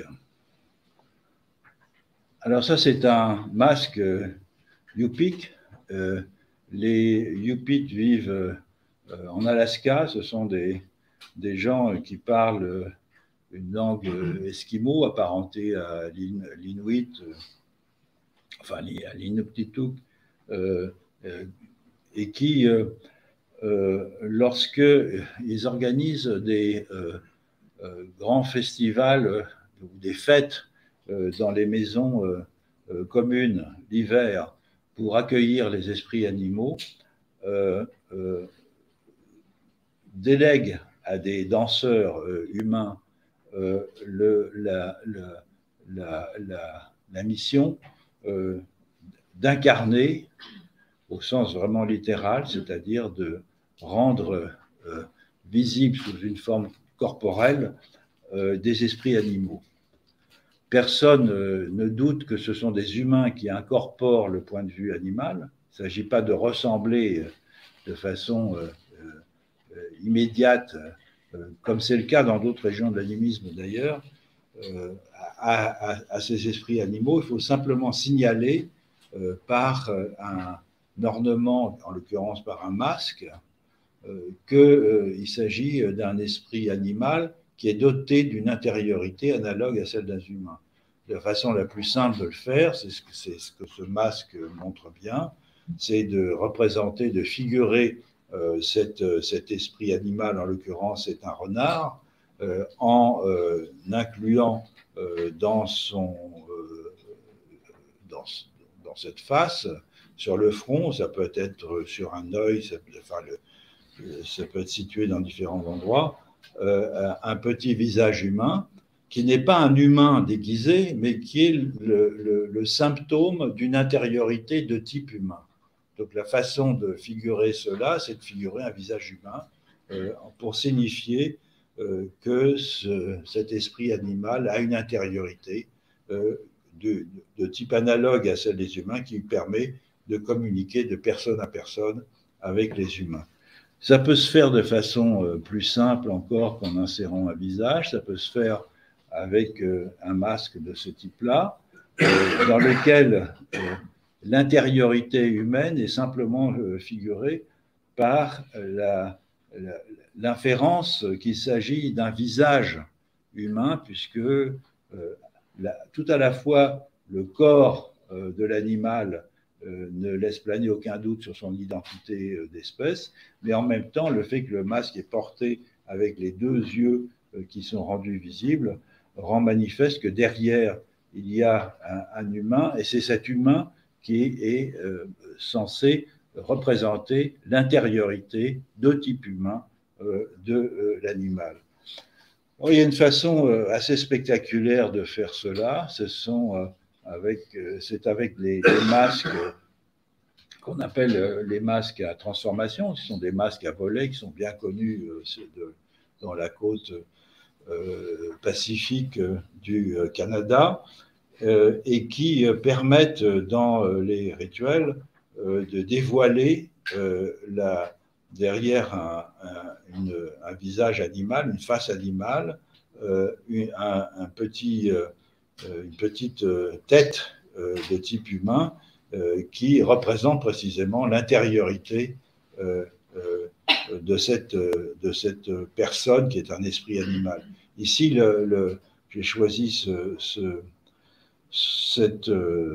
Alors ça, c'est un masque euh, Yupik. Euh, les Yupik vivent euh, en Alaska. Ce sont des, des gens qui parlent euh, une langue euh, esquimau apparentée à l'inuit, euh, enfin à l'inuktitut, euh, euh, et qui, euh, euh, lorsqu'ils organisent des euh, euh, grands festivals euh, ou des fêtes euh, dans les maisons euh, euh, communes l'hiver, pour accueillir les esprits animaux, euh, euh, délègue à des danseurs euh, humains euh, le, la, la, la, la, la mission euh, d'incarner, au sens vraiment littéral, c'est-à-dire de rendre euh, visible sous une forme corporelle euh, des esprits animaux. Personne euh, ne doute que ce sont des humains qui incorporent le point de vue animal. Il ne s'agit pas de ressembler euh, de façon euh, euh, immédiate, euh, comme c'est le cas dans d'autres régions de l'animisme d'ailleurs, euh, à, à, à ces esprits animaux. Il faut simplement signaler euh, par euh, un ornement, en l'occurrence par un masque, euh, qu'il euh, s'agit d'un esprit animal qui est doté d'une intériorité analogue à celle d'un humain. La façon la plus simple de le faire, c'est ce que, c'est ce, que ce masque montre bien, c'est de représenter, de figurer euh, cette, cet esprit animal, en l'occurrence c'est un renard, euh, en euh, incluant euh, dans, son, euh, dans, dans cette face, sur le front, ça peut être sur un œil, ça peut, enfin, le, ça peut être situé dans différents endroits, Euh, un petit visage humain qui n'est pas un humain déguisé, mais qui est le, le, le symptôme d'une intériorité de type humain. Donc la façon de figurer cela, c'est de figurer un visage humain euh, pour signifier euh, que ce, cet esprit animal a une intériorité euh, de, de type analogue à celle des humains qui permet de communiquer de personne à personne avec les humains. Ça peut se faire de façon plus simple encore qu'en insérant un visage, ça peut se faire avec un masque de ce type-là, dans lequel l'intériorité humaine est simplement figurée par la, la, l'inférence qu'il s'agit d'un visage humain, puisque la, tout à la fois le corps de l'animal Euh, ne laisse planer aucun doute sur son identité euh, d'espèce, mais en même temps, le fait que le masque est porté avec les deux yeux euh, qui sont rendus visibles rend manifeste que derrière, il y a un, un humain, et c'est cet humain qui est euh, censé représenter l'intériorité de type humain euh, de euh, l'animal. Bon, il y a une façon euh, assez spectaculaire de faire cela, ce sont... Euh, Avec, c'est avec les, les masques qu'on appelle les masques à transformation. Ce sont des masques à volets qui sont bien connus de, dans la côte euh, pacifique du Canada euh, et qui permettent dans les rituels euh, de dévoiler euh, la, derrière un, un, une, un visage animal, une face animale, euh, un, un petit... Euh, une petite tête de type humain qui représente précisément l'intériorité de, cette, de cette personne qui est un esprit animal. Ici, le, le, j'ai choisi ce, ce, cette,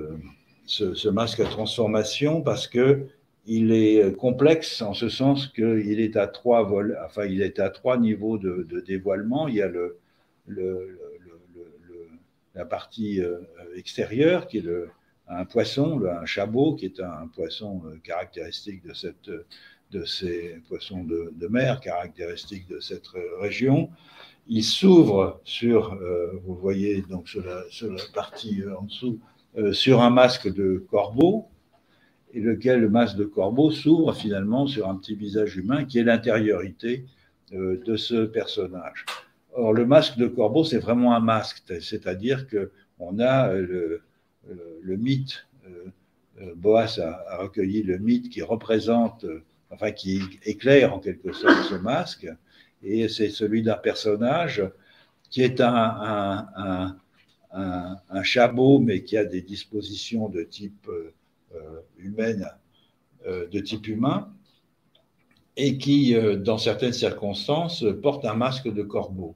ce, ce masque à transformation parce que il est complexe en ce sens qu'il est à trois vols, enfin il est à trois niveaux de, de dévoilement. Il y a le, le, le, le, le la partie extérieure qui est le, un poisson, un chabot qui est un, un poisson caractéristique de cette, de ces poissons de, de mer caractéristiques de cette région. Il s'ouvre sur, euh, vous voyez donc sur la, sur la partie en dessous, euh, sur un masque de corbeau, et lequel le masque de corbeau s'ouvre finalement sur un petit visage humain qui est l'intériorité euh, de ce personnage. Or, le masque de corbeau, c'est vraiment un masque, c'est-à-dire qu'on a le, le, le mythe, euh, Boas a, a recueilli le mythe qui représente, euh, enfin qui éclaire en quelque sorte ce masque, et c'est celui d'un personnage qui est un, un, un, un, un chabot, mais qui a des dispositions de type euh, humaine, euh, de type humain, et qui, euh, dans certaines circonstances, porte un masque de corbeau.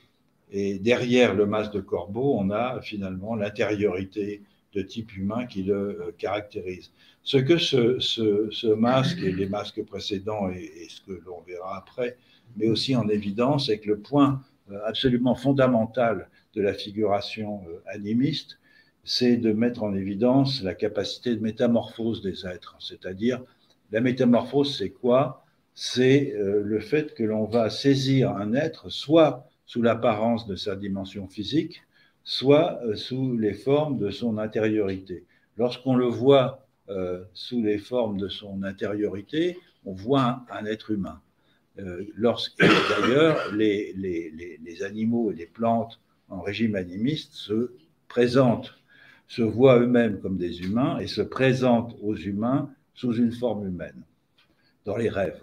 Et derrière le masque de corbeau, on a finalement l'intériorité de type humain qui le euh, caractérise. Ce que ce, ce, ce masque et les masques précédents, et, et ce que l'on verra après, met aussi en évidence, c'est que le point euh, absolument fondamental de la figuration euh, animiste, c'est de mettre en évidence la capacité de métamorphose des êtres. C'est-à-dire, la métamorphose, c'est quoi? C'est euh, le fait que l'on va saisir un être, soit sous l'apparence de sa dimension physique, soit euh, sous les formes de son intériorité. Lorsqu'on le voit euh, sous les formes de son intériorité, on voit un, un être humain. Euh, D'ailleurs, les, les, les, les animaux et les plantes en régime animiste se présentent, se voient eux-mêmes comme des humains et se présentent aux humains sous une forme humaine, dans les rêves.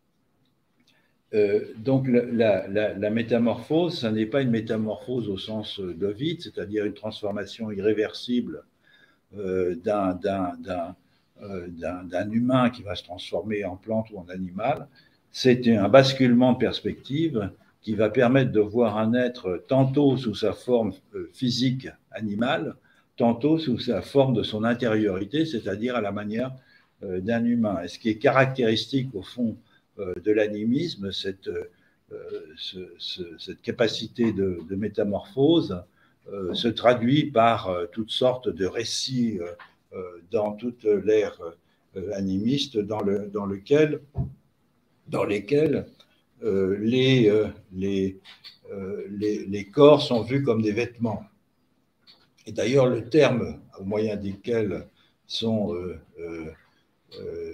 Euh, donc la, la, la métamorphose, ça n'est pas une métamorphose au sens d'Ovide, c'est-à-dire une transformation irréversible euh, d'un euh, d'un humain qui va se transformer en plante ou en animal. C'est un basculement de perspective qui va permettre de voir un être tantôt sous sa forme physique animale, tantôt sous sa forme de son intériorité, c'est-à-dire à la manière euh, d'un humain. Et ce qui est caractéristique au fond euh, de l'animisme, cette, euh, ce, ce, cette capacité de, de métamorphose euh, se traduit par euh, toutes sortes de récits euh, dans toute l'ère euh, animiste dans, le, dans, lequel, dans lesquels euh, les, euh, les, euh, les, les corps sont vus comme des vêtements. Et d'ailleurs, le terme au moyen desquels sont, euh, euh, euh,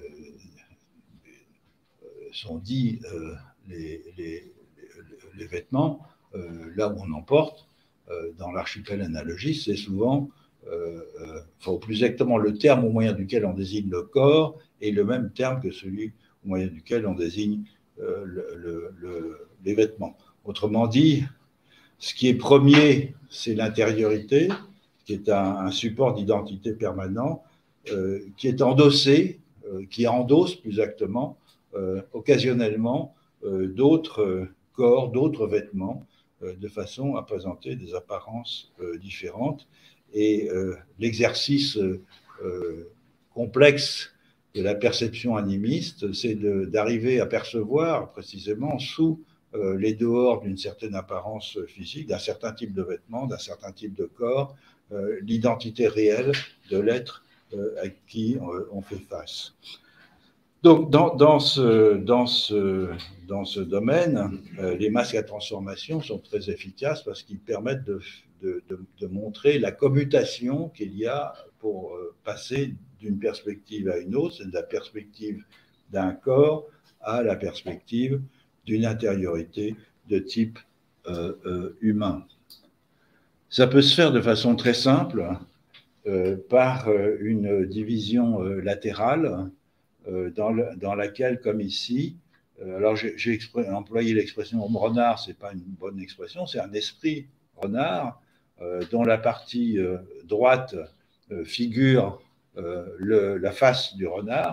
sont dits euh, les, les, les vêtements, euh, là où on en porte, euh, dans l'archipel analogiste, c'est souvent, euh, euh, enfin, plus exactement, le terme au moyen duquel on désigne le corps est le même terme que celui au moyen duquel on désigne euh, le, le, le, les vêtements. Autrement dit, ce qui est premier, c'est l'intériorité, qui est un, un support d'identité permanent, euh, qui est endossé, euh, qui endosse plus exactement, euh, occasionnellement, euh, d'autres euh, corps, d'autres vêtements, euh, de façon à présenter des apparences euh, différentes. Et euh, l'exercice euh, complexe de la perception animiste, c'est d'arriver à percevoir précisément sous euh, les dehors d'une certaine apparence physique, d'un certain type de vêtements, d'un certain type de corps, euh, l'identité réelle de l'être euh, à qui euh, on fait face. Donc, dans, dans, ce, dans, ce, dans ce domaine, euh, les masques à transformation sont très efficaces parce qu'ils permettent de, de, de, de montrer la commutation qu'il y a pour euh, passer d'une perspective à une autre, c'est de la perspective d'un corps à la perspective d'une intériorité de type euh, euh, humain. Ça peut se faire de façon très simple euh, par euh, une division euh, latérale euh, dans, le, dans laquelle, comme ici, euh, alors j'ai employé l'expression renard, c'est pas une bonne expression, c'est un esprit renard euh, dont la partie euh, droite euh, figure euh, le, la face du renard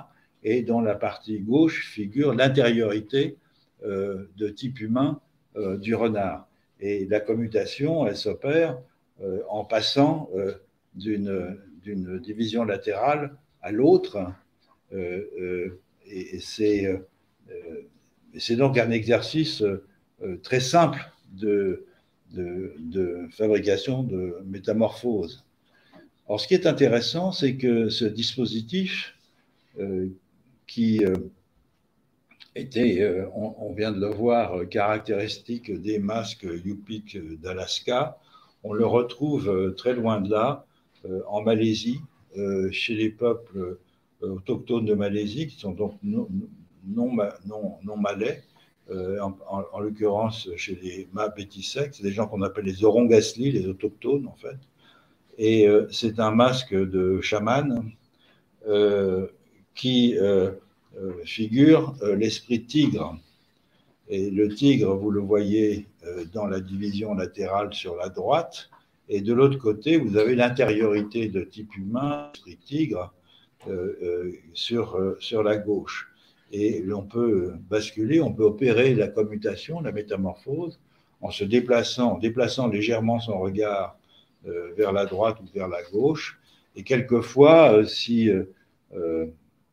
et dans la partie gauche figure l'intériorité euh, de type humain euh, du renard. Et la commutation, elle s'opère euh, en passant euh, d'une d'une division latérale à l'autre. Euh, euh, et c'est euh, donc un exercice euh, très simple de, de, de fabrication de métamorphose. Alors, ce qui est intéressant, c'est que ce dispositif euh, qui euh, était, euh, on, on vient de le voir, caractéristique des masques Yupik d'Alaska, on le retrouve euh, très loin de là, euh, en Malaisie, euh, chez les peuples euh, autochtones de Malaisie, qui sont donc non, non, non, non malais, euh, en, en, en l'occurrence chez les Ma-Bétisek, c'est des gens qu'on appelle les Orongasli, les autochtones en fait. Et euh, c'est un masque de chaman euh, qui euh, euh, figure euh, l'esprit de tigre. Et le tigre, vous le voyez euh, dans la division latérale sur la droite. Et de l'autre côté, vous avez l'intériorité de type humain, l'esprit de tigre, euh, euh, sur, euh, sur la gauche. Et on peut basculer, on peut opérer la commutation, la métamorphose, en se déplaçant, en déplaçant légèrement son regard euh, vers la droite ou vers la gauche. Et quelquefois, euh, si euh, euh,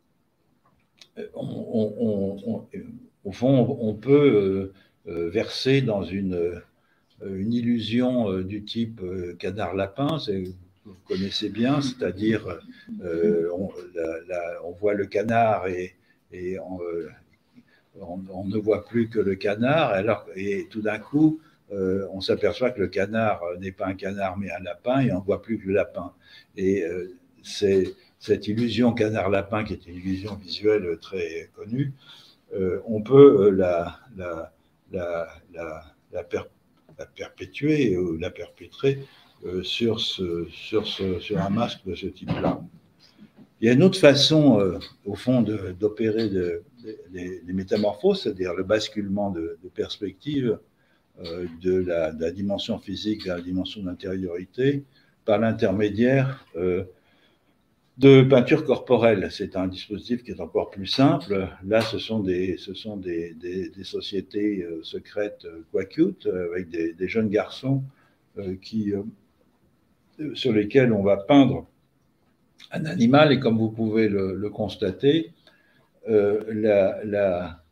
on, on, on, au fond, on peut euh, verser dans une, une illusion euh, du type euh, canard-lapin, vous connaissez bien, c'est-à-dire euh, on, on voit le canard et, et on, euh, on, on ne voit plus que le canard, alors, et tout d'un coup, euh, on s'aperçoit que le canard n'est pas un canard mais un lapin et on ne voit plus que le lapin. Et euh, c'est cette illusion canard-lapin, qui est une illusion visuelle très connue, euh, on peut euh, la, la, la, la, la, per, la perpétuer ou la perpétrer euh, sur, ce, sur, ce, sur un masque de ce type-là. Il y a une autre façon, euh, au fond, d'opérer de, de, les, les métamorphoses, c'est-à-dire le basculement de, de perspective euh, de, la, de la dimension physique vers la dimension d'intériorité, par l'intermédiaire euh, de peinture corporelle. C'est un dispositif qui est encore plus simple. Là, ce sont des, ce sont des, des, des sociétés euh, secrètes euh, Kwakiut, euh, avec des, des jeunes garçons euh, qui, euh, sur lesquels on va peindre un animal. Et comme vous pouvez le, le constater, euh, la, la,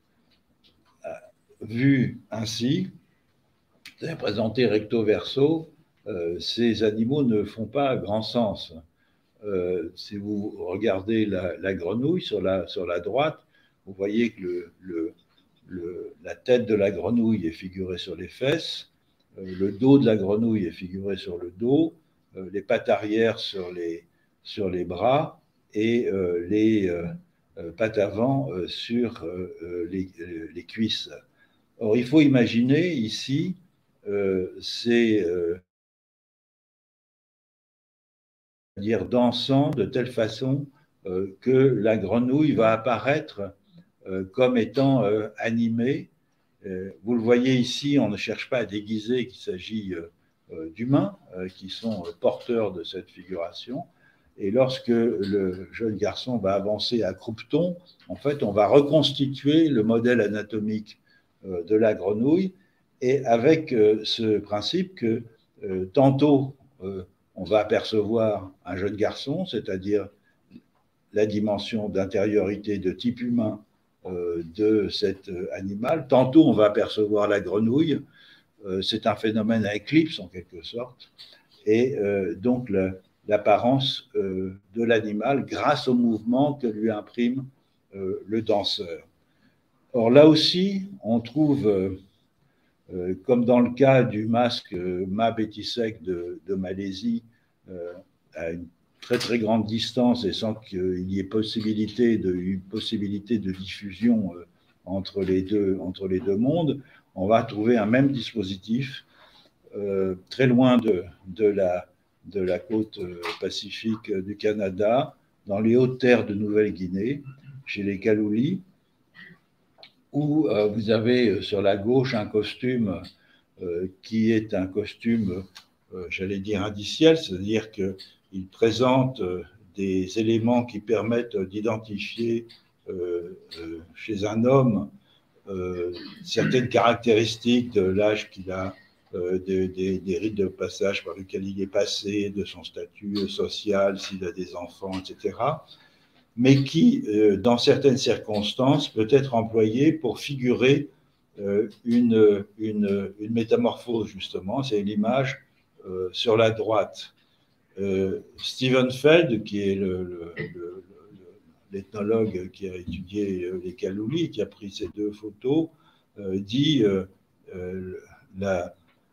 vue ainsi, présenté recto verso, euh, ces animaux ne font pas grand sens. Euh, si vous regardez la, la grenouille sur la, sur la droite, vous voyez que le, le, le, la tête de la grenouille est figurée sur les fesses, euh, le dos de la grenouille est figuré sur le dos, euh, les pattes arrière sur les, sur les bras et euh, les euh, pattes avant euh, sur euh, les, les cuisses. Or, il faut imaginer ici euh, ces euh, dire dansant de telle façon euh, que la grenouille va apparaître euh, comme étant euh, animée. Euh, vous le voyez ici, on ne cherche pas à déguiser qu'il s'agit euh, d'humains euh, qui sont porteurs de cette figuration. Et lorsque le jeune garçon va avancer à croupeton, en fait, on va reconstituer le modèle anatomique euh, de la grenouille, et avec euh, ce principe que euh, tantôt euh, on va apercevoir un jeune garçon, c'est-à-dire la dimension d'intériorité de type humain euh, de cet animal. Tantôt, on va apercevoir la grenouille. Euh, c'est un phénomène à éclipse, en quelque sorte. Et euh, donc, l'apparence euh, de l'animal grâce au mouvement que lui imprime euh, le danseur. Or, là aussi, on trouve, euh, comme dans le cas du masque euh, Ma-Bétisek de, de Malaisie, euh, à une très très grande distance et sans qu'il y ait possibilité de, une possibilité de diffusion euh, entre, les deux, entre les deux mondes, on va trouver un même dispositif euh, très loin de, de, la, de la côte pacifique du Canada, dans les hautes terres de Nouvelle-Guinée, chez les Kaloulis, où euh, vous avez sur la gauche un costume euh, qui est un costume, euh, j'allais dire, indiciel, c'est-à-dire qu'il présente euh, des éléments qui permettent d'identifier euh, euh, chez un homme euh, certaines caractéristiques de l'âge qu'il a, euh, des, des, des rites de passage par lesquels il est passé, de son statut social, s'il a des enfants, et cetera, mais qui, euh, dans certaines circonstances, peut être employé pour figurer euh, une, une, une métamorphose, justement. C'est l'image euh, sur la droite. Euh, Steven Feld, qui est le, le, le, l'ethnologue qui a étudié les Caloulis, qui a pris ces deux photos, euh, dit euh, euh, la,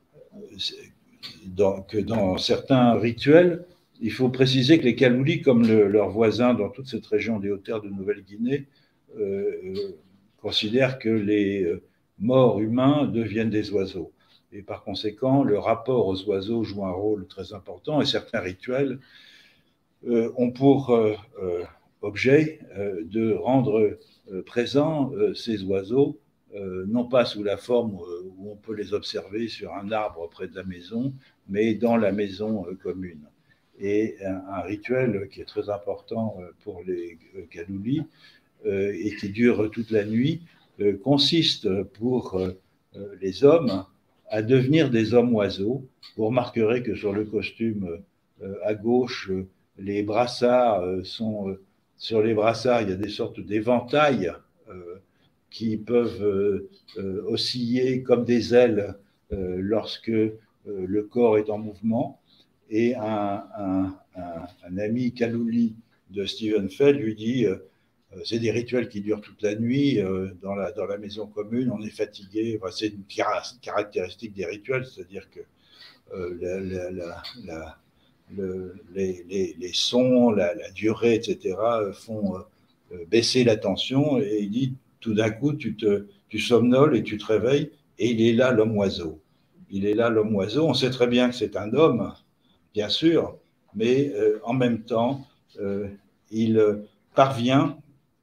dans, que dans certains rituels, il faut préciser que les Caloulis, comme le, leurs voisins dans toute cette région des Hautes-Terres de Nouvelle-Guinée, euh, euh, considèrent que les morts humains deviennent des oiseaux. Et par conséquent, le rapport aux oiseaux joue un rôle très important, et certains rituels euh, ont pour euh, euh, objet euh, de rendre euh, présents euh, ces oiseaux, euh, non pas sous la forme euh, où on peut les observer sur un arbre près de la maison, mais dans la maison euh, commune. Et un, un rituel qui est très important euh, pour les euh, Caloulis euh, et qui dure toute la nuit euh, consiste pour euh, les hommes à devenir des hommes-oiseaux. Vous remarquerez que sur le costume euh, à gauche, euh, les brassards euh, sont... Euh, sur les brassards, il y a des sortes d'éventails euh, qui peuvent euh, euh, osciller comme des ailes euh, lorsque euh, le corps est en mouvement. Et un, un, un, un ami Calouli de Steven Feld lui dit euh, c'est des rituels qui durent toute la nuit euh, dans, la, dans la maison commune, on est fatigué. Enfin, c'est une caractéristique des rituels, c'est-à-dire que euh, la, la, la, la Le, les, les, les sons, la, la durée, et cetera, font euh, baisser la tension. Et il dit, tout d'un coup, tu, te, tu somnoles et tu te réveilles, et il est là l'homme-oiseau. Il est là l'homme-oiseau. On sait très bien que c'est un homme, bien sûr, mais euh, en même temps, euh, il parvient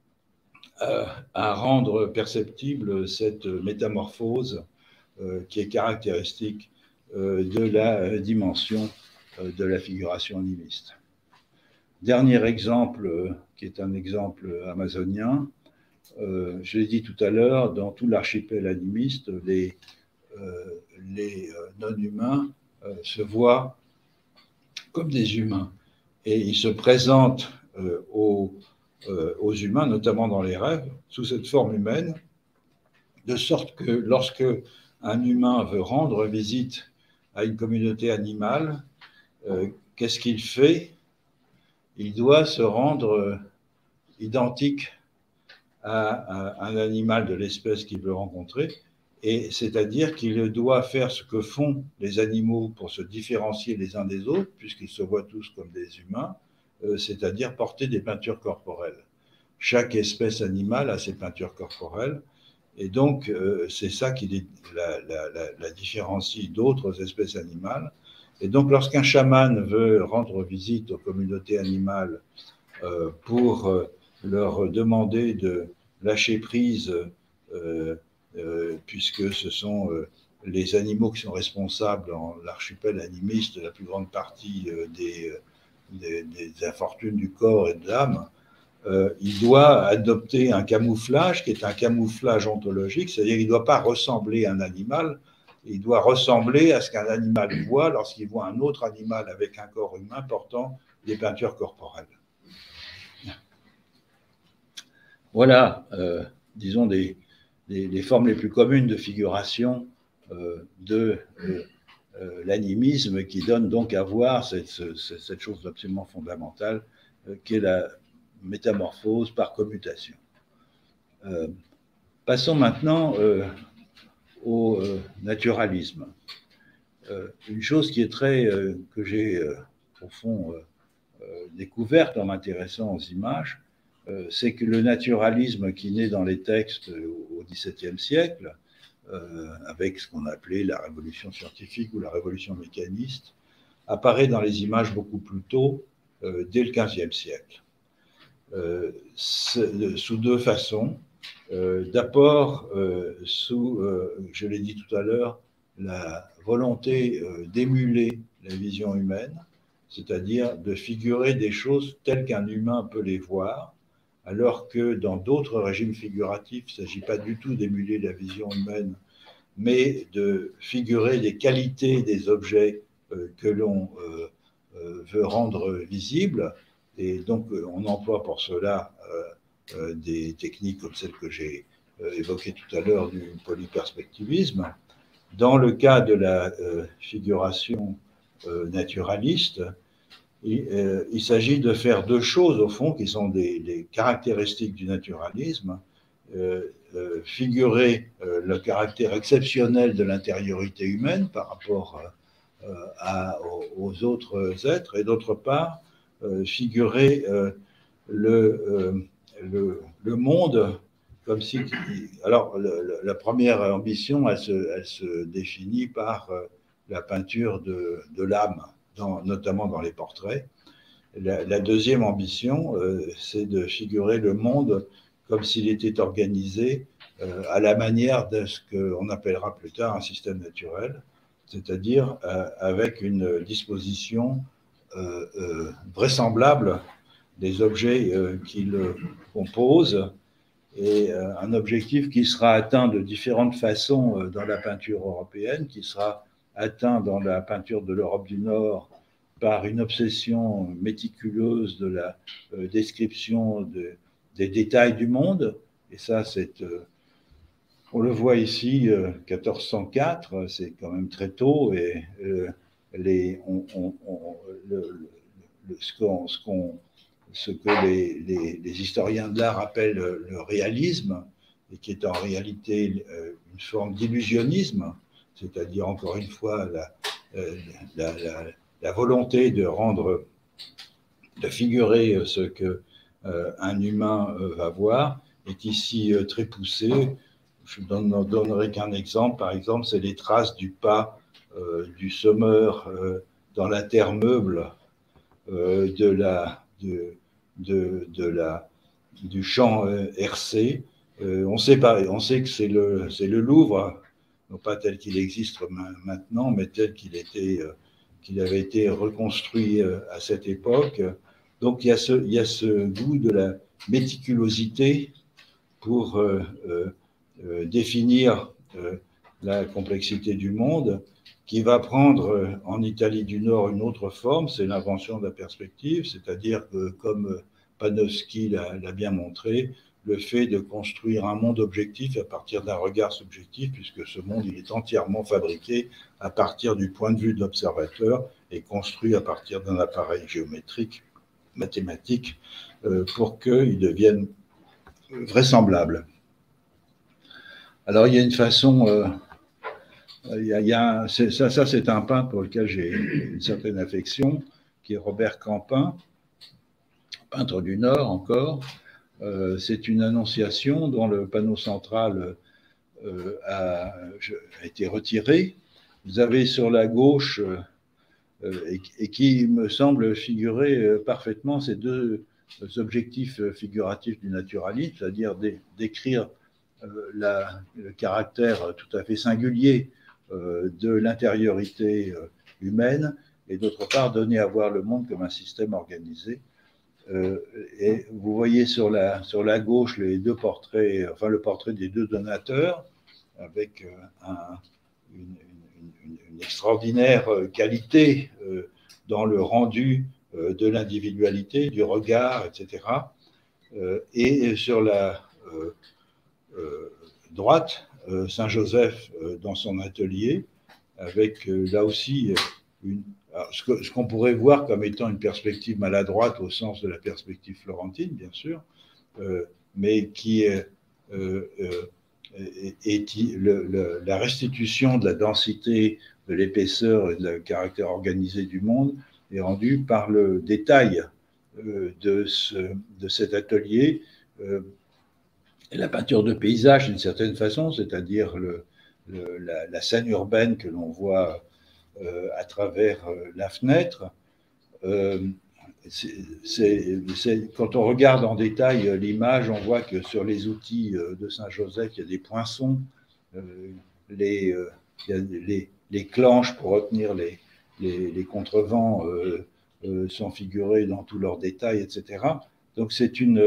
euh, à rendre perceptible cette métamorphose euh, qui est caractéristique euh, de la dimension de la figuration animiste. Dernier exemple, euh, qui est un exemple amazonien, euh, je l'ai dit tout à l'heure, dans tout l'archipel animiste, les, euh, les non-humains euh, se voient comme des humains et ils se présentent euh, aux, euh, aux humains, notamment dans les rêves, sous cette forme humaine, de sorte que lorsque un humain veut rendre visite à une communauté animale, euh, qu'est-ce qu'il fait? Il doit se rendre identique à, à un animal de l'espèce qu'il veut rencontrer, et c'est-à-dire qu'il doit faire ce que font les animaux pour se différencier les uns des autres, puisqu'ils se voient tous comme des humains, euh, c'est-à-dire porter des peintures corporelles. Chaque espèce animale a ses peintures corporelles, et donc euh, c'est ça qui la, la, la, la différencie d'autres espèces animales. Et donc, lorsqu'un chaman veut rendre visite aux communautés animales euh, pour euh, leur demander de lâcher prise, euh, euh, puisque ce sont euh, les animaux qui sont responsables en l'archipel animiste de la plus grande partie euh, des, des, des infortunes du corps et de l'âme, euh, il doit adopter un camouflage qui est un camouflage ontologique, c'est-à-dire qu'il ne doit pas ressembler à un animal, il doit ressembler à ce qu'un animal voit lorsqu'il voit un autre animal avec un corps humain portant des peintures corporelles. Voilà, euh, disons, des, des, des formes les plus communes de figuration euh, de euh, euh, l'animisme qui donne donc à voir cette, cette, cette chose absolument fondamentale euh, qui est la métamorphose par commutation. Euh, passons maintenant euh, au euh, naturalisme. Euh, une chose qui est très, euh, que j'ai euh, au fond euh, euh, découverte en m'intéressant aux images, euh, c'est que le naturalisme qui naît dans les textes au dix-septième siècle, euh, avec ce qu'on appelait la révolution scientifique ou la révolution mécaniste, apparaît dans les images beaucoup plus tôt, euh, dès le quinzième siècle. Euh, sous deux façons. Euh, D'abord, euh, sous, euh, je l'ai dit tout à l'heure, la volonté euh, d'émuler la vision humaine, c'est-à-dire de figurer des choses telles qu'un humain peut les voir, à alors que dans d'autres régimes figuratifs, il ne s'agit pas du tout d'émuler la vision humaine, mais de figurer les qualités des objets euh, que l'on euh, euh, veut rendre visibles. Et donc, on emploie pour cela euh, euh, des techniques comme celles que j'ai euh, évoquées tout à l'heure du polyperspectivisme. Dans le cas de la euh, figuration euh, naturaliste, il, euh, il s'agit de faire deux choses, au fond, qui sont des, des caractéristiques du naturalisme. Euh, euh, figurer euh, le caractère exceptionnel de l'intériorité humaine par rapport euh, à, aux, aux autres êtres, et d'autre part, euh, figurer euh, le, euh, le, le monde comme si... Alors, le, la première ambition, elle se, elle se définit par euh, la peinture de, de l'âme, dans, notamment dans les portraits. La, la deuxième ambition, euh, c'est de figurer le monde comme s'il était organisé euh, à la manière de ce qu'on appellera plus tard un système naturel, c'est-à-dire euh, avec une disposition euh, euh, vraisemblable des objets euh, qui le composent, et euh, un objectif qui sera atteint de différentes façons euh, dans la peinture européenne, qui sera atteint dans la peinture de l'Europe du Nord par une obsession méticuleuse de la euh, description de, des détails du monde. Et ça, c'est, euh, on le voit ici, euh, quatorze cent quatre, c'est quand même très tôt, et euh, les, on, on, on, le, le, ce qu'on, ce qu'on, ce que les, les, les historiens de l'art appellent le, le réalisme, et qui est en réalité euh, une forme d'illusionnisme, c'est-à-dire, encore une fois, la, euh, la, la, la volonté de rendre, de figurer ce que euh, un humain euh, va voir, est ici euh, très poussée. Je ne donnerai qu'un exemple. Par exemple, c'est les traces du pas euh, du semeur euh, dans la terre meuble euh, de la, de, de, de la, du champ euh, Hercé. Euh, on sait pas, on sait que c'est le, c'est le Louvre, non pas tel qu'il existe maintenant, mais tel qu'il était, euh, qu'il avait été reconstruit euh, à cette époque. Donc il y a ce, il y a ce goût de la méticulosité pour euh, euh, euh, définir euh, la complexité du monde, qui va prendre euh, en Italie du Nord une autre forme, c'est l'invention de la perspective, c'est-à-dire que, comme Panofsky l'a, l'a bien montré, le fait de construire un monde objectif à partir d'un regard subjectif, puisque ce monde il est entièrement fabriqué à partir du point de vue de l'observateur et construit à partir d'un appareil géométrique, mathématique, euh, pour qu'il devienne vraisemblable. Alors il y a une façon, euh, il y a, il y a, c'est, ça, ça c'est un peintre pour lequel j'ai une certaine affection, qui est Robert Campin, peintre du Nord encore. Euh, c'est une annonciation dont le panneau central euh, a, a été retiré. Vous avez sur la gauche, euh, et, et qui me semble figurer parfaitement ces deux objectifs figuratifs du naturalisme, c'est-à-dire d'écrire euh, la, le caractère tout à fait singulier euh, de l'intériorité euh, humaine, et d'autre part donner à voir le monde comme un système organisé. Euh, et vous voyez sur la, sur la gauche les deux portraits, enfin le portrait des deux donateurs, avec euh, un, une, une, une extraordinaire qualité euh, dans le rendu euh, de l'individualité, du regard, et cetera. Euh, et sur la euh, euh, droite, euh, Saint-Joseph euh, dans son atelier, avec euh, là aussi une, alors, ce, que, ce qu'on pourrait voir comme étant une perspective maladroite au sens de la perspective florentine, bien sûr, euh, mais qui est, euh, euh, est, est le, le, la restitution de la densité, de l'épaisseur et du caractère organisé du monde est rendue par le détail euh, de, ce, de cet atelier. Euh, la peinture de paysage, d'une certaine façon, c'est-à-dire le, le, la, la scène urbaine que l'on voit Euh, à travers euh, la fenêtre. Euh, c'est, c'est, c'est, quand on regarde en détail euh, l'image, on voit que sur les outils euh, de Saint-Joseph, il y a des poinçons, euh, les, euh, il y a les, les clenches pour retenir les, les, les contrevents euh, euh, sont figurés dans tous leurs détails, et cetera. Donc c'est une,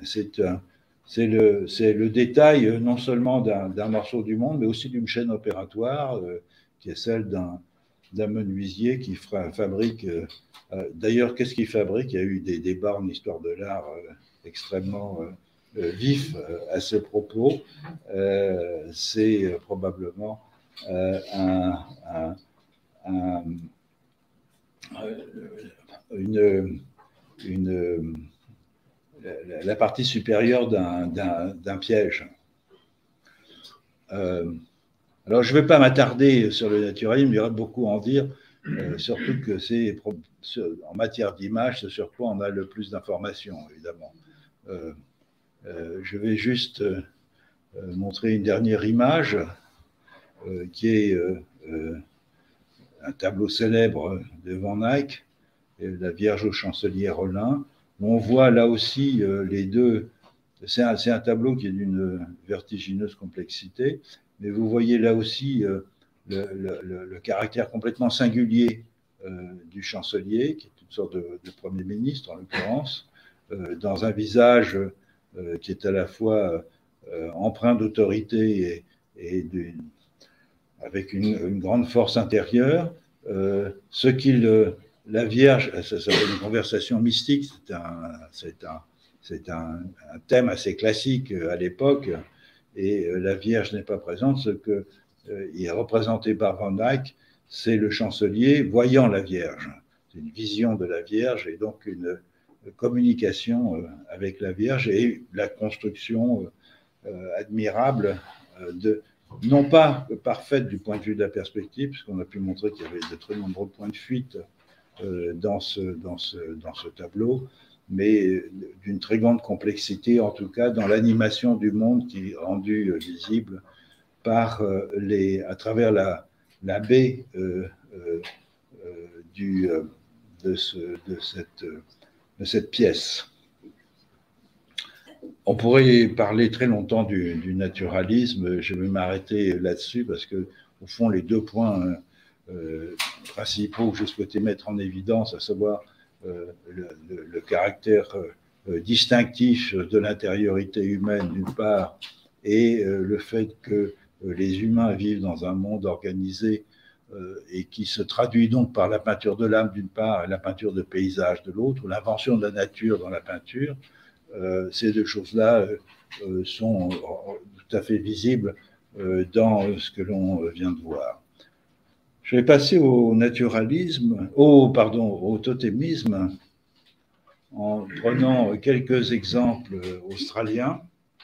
c'est le, le détail non seulement d'un morceau du monde, mais aussi d'une chaîne opératoire euh, qui est celle d'un menuisier qui fabrique. Euh, D'ailleurs, qu'est-ce qu'il fabrique? Il y a eu des débats en histoire de l'art euh, extrêmement euh, vifs euh, à ce propos. Euh, c'est probablement euh, un, un, un, une, une, la, la partie supérieure d'un piège. Euh, alors, je ne vais pas m'attarder sur le naturalisme, il y aurait beaucoup à en dire, euh, surtout que c'est en matière d'image, c'est sur quoi on a le plus d'informations, évidemment. Euh, euh, je vais juste euh, montrer une dernière image euh, qui est euh, euh, un tableau célèbre de Van Eyck, la Vierge au chancelier Rollin. On voit là aussi euh, les deux. C'est un, un tableau qui est d'une vertigineuse complexité, mais vous voyez là aussi euh, le, le, le caractère complètement singulier euh, du chancelier, qui est une sorte de, de Premier ministre en l'occurrence, euh, dans un visage euh, qui est à la fois euh, empreint d'autorité et, et de, avec une, une grande force intérieure. Euh, ce qu'il, la Vierge, ça s'appelle une conversation mystique, c'est un, c'est un, c'est un, un thème assez classique à l'époque, et la Vierge n'est pas présente. Ce que euh, est représenté par Van Eyck, c'est le chancelier voyant la Vierge. C'est une vision de la Vierge et donc une communication euh, avec la Vierge et la construction euh, admirable euh, de non pas parfaite du point de vue de la perspective, puisqu'on a pu montrer qu'il y avait de très nombreux points de fuite euh, dans, ce, dans, ce, dans ce tableau, mais d'une très grande complexité, en tout cas dans l'animation du monde qui est rendue euh, visible par, euh, les, à travers la, la baie euh, euh, du, euh, de, ce, de, cette, de cette pièce. On pourrait parler très longtemps du, du naturalisme, je vais m'arrêter là-dessus parce que, au fond, les deux points euh, principaux que je souhaitais mettre en évidence, à savoir euh, le, le, le caractère euh, distinctif de l'intériorité humaine d'une part, et euh, le fait que euh, les humains vivent dans un monde organisé euh, et qui se traduit donc par la peinture de l'âme d'une part et la peinture de paysage de l'autre, ou l'invention de la nature dans la peinture. Euh, ces deux choses-là euh, sont tout à fait visibles euh, dans ce que l'on vient de voir. Je vais passer au naturalisme, au, pardon, au totémisme, en prenant quelques exemples australiens.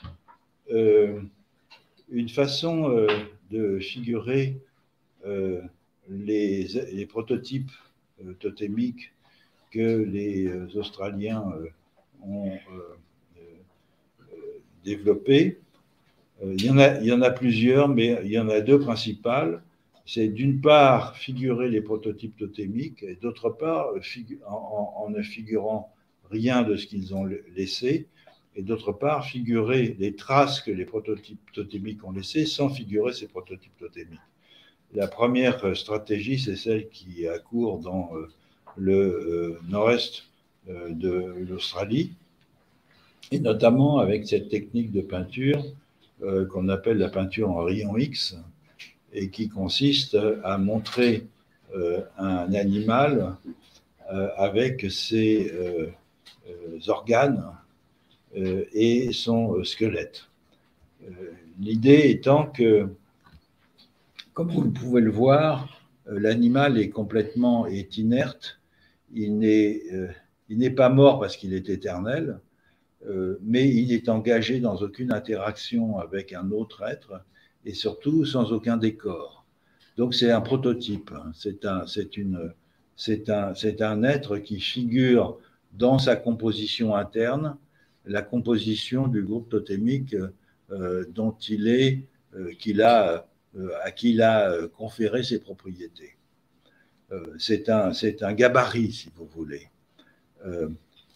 Euh, une façon euh, de figurer euh, les, les prototypes euh, totémiques que les euh, Australiens euh, ont euh, euh, développé. Euh, il y en a, il y en a plusieurs, mais il y en a deux principales. C'est d'une part figurer les prototypes totémiques et d'autre part, en, en, en ne figurant rien de ce qu'ils ont laissé, et d'autre part figurer les traces que les prototypes totémiques ont laissées sans figurer ces prototypes totémiques. La première stratégie, c'est celle qui accourt dans euh, le euh, nord-est euh, de l'Australie, et notamment avec cette technique de peinture euh, qu'on appelle la peinture en rayon X, et qui consiste à montrer euh, un animal euh, avec ses euh, euh, organes euh, et son squelette. Euh, L'idée étant que, comme vous pouvez le voir, euh, l'animal est complètement est inerte, il n'est euh, il n'est pas mort parce qu'il est éternel, euh, mais il est engagé dans aucune interaction avec un autre être et surtout sans aucun décor. Donc c'est un prototype, c'est un, c'est une, c'est un, c'est un être qui figure dans sa composition interne, la composition du groupe totémique euh, dont il est, euh, qu'il a, euh, à qui il a conféré ses propriétés. Euh, c'est un, c'est un gabarit, si vous voulez. Euh,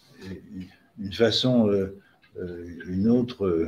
une façon, euh, une autre.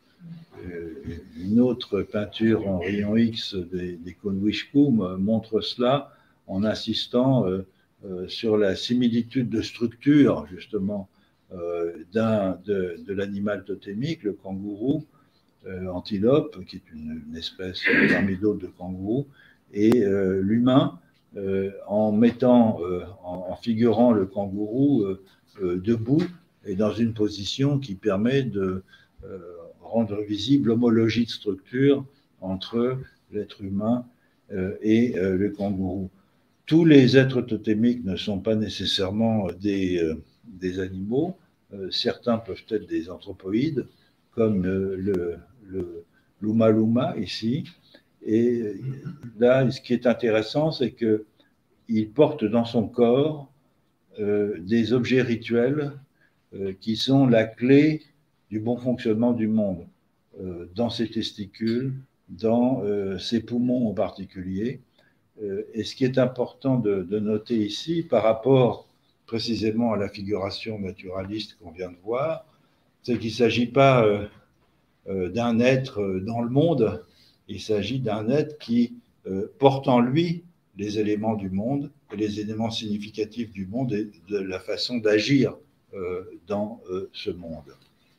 Une autre peinture en rayon X des, des Conwishpoom montre cela en insistant euh, euh, sur la similitude de structure, justement, euh, d'un, de, de l'animal totémique, le kangourou, euh, antilope, qui est une, une espèce parmi d'autres de kangourou, et euh, l'humain, euh, en mettant, euh, en, en figurant le kangourou euh, euh, debout et dans une position qui permet de euh, rendre visible l'homologie de structure entre l'être humain euh, et euh, le kangourou. Tous les êtres totémiques ne sont pas nécessairement des, euh, des animaux. Euh, certains peuvent être des anthropoïdes, comme euh, le, le Luma Luma ici. Et là, ce qui est intéressant, c'est qu'il porte dans son corps euh, des objets rituels euh, qui sont la clé du bon fonctionnement du monde, euh, dans ses testicules, dans euh, ses poumons en particulier. Euh, et ce qui est important de, de noter ici, par rapport précisément à la figuration naturaliste qu'on vient de voir, c'est qu'il ne s'agit pas euh, euh, d'un être dans le monde, il s'agit d'un être qui euh, porte en lui les éléments du monde et les éléments significatifs du monde et de la façon d'agir euh, dans euh, ce monde.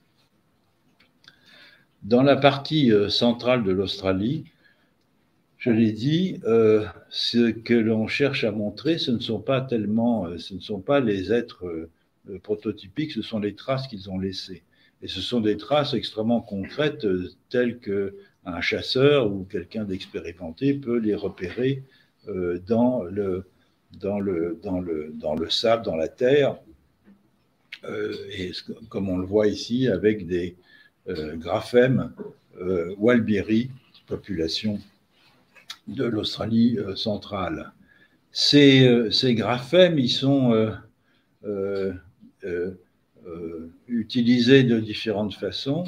Dans la partie euh, centrale de l'Australie, je l'ai dit, euh, ce que l'on cherche à montrer, ce ne sont pas tellement, euh, ce ne sont pas les êtres euh, prototypiques, ce sont les traces qu'ils ont laissées. Et ce sont des traces extrêmement concrètes, euh, telles qu'un chasseur ou quelqu'un d'expérimenté peut les repérer euh, dans, le, dans, le, dans, le, dans le sable, dans la terre, euh, et comme on le voit ici, avec des euh, graphèmes euh, Walbiri, population de l'Australie euh, centrale. Ces, euh, ces graphèmes, ils sont euh, euh, euh, euh, utilisés de différentes façons,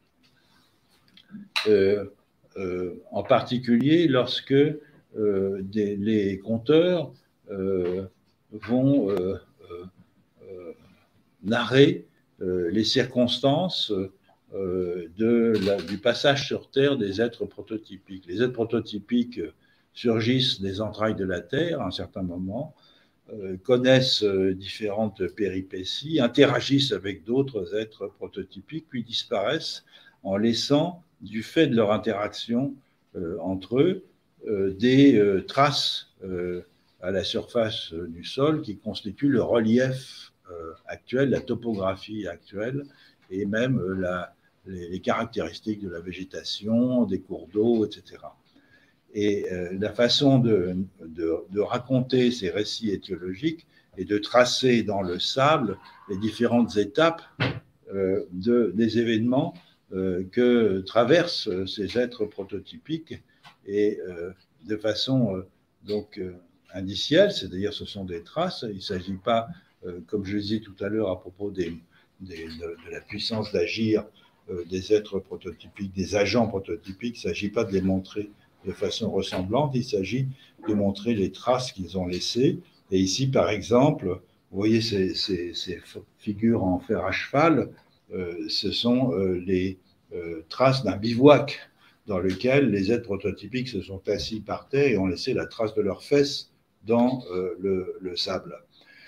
euh, euh, en particulier lorsque euh, des, les conteurs euh, vont euh, euh, narrer euh, les circonstances euh, de la, du passage sur Terre des êtres prototypiques. Les êtres prototypiques surgissent des entrailles de la Terre à un certain moment, euh, connaissent euh, différentes péripéties, interagissent avec d'autres êtres prototypiques, puis disparaissent en laissant, du fait de leur interaction euh, entre eux, euh, des euh, traces euh, à la surface euh, du sol qui constituent le relief euh, actuel, la topographie actuelle, et même euh, la, les, les caractéristiques de la végétation, des cours d'eau, et cetera. Et euh, la façon de, de, de raconter ces récits étiologiques est de tracer dans le sable les différentes étapes euh, de, des événements euh, que traversent ces êtres prototypiques, et euh, de façon euh, donc euh, indicielle, c'est-à-dire ce sont des traces. Il ne s'agit pas, euh, comme je le disais tout à l'heure à propos des, des, de, de la puissance d'agir euh, des êtres prototypiques, des agents prototypiques, il ne s'agit pas de les montrer de façon ressemblante, il s'agit de montrer les traces qu'ils ont laissées. Et ici, par exemple, vous voyez ces, ces, ces figures en fer à cheval, euh, ce sont euh, les euh, traces d'un bivouac dans lequel les êtres prototypiques se sont assis par terre et ont laissé la trace de leurs fesses dans euh, le, le sable.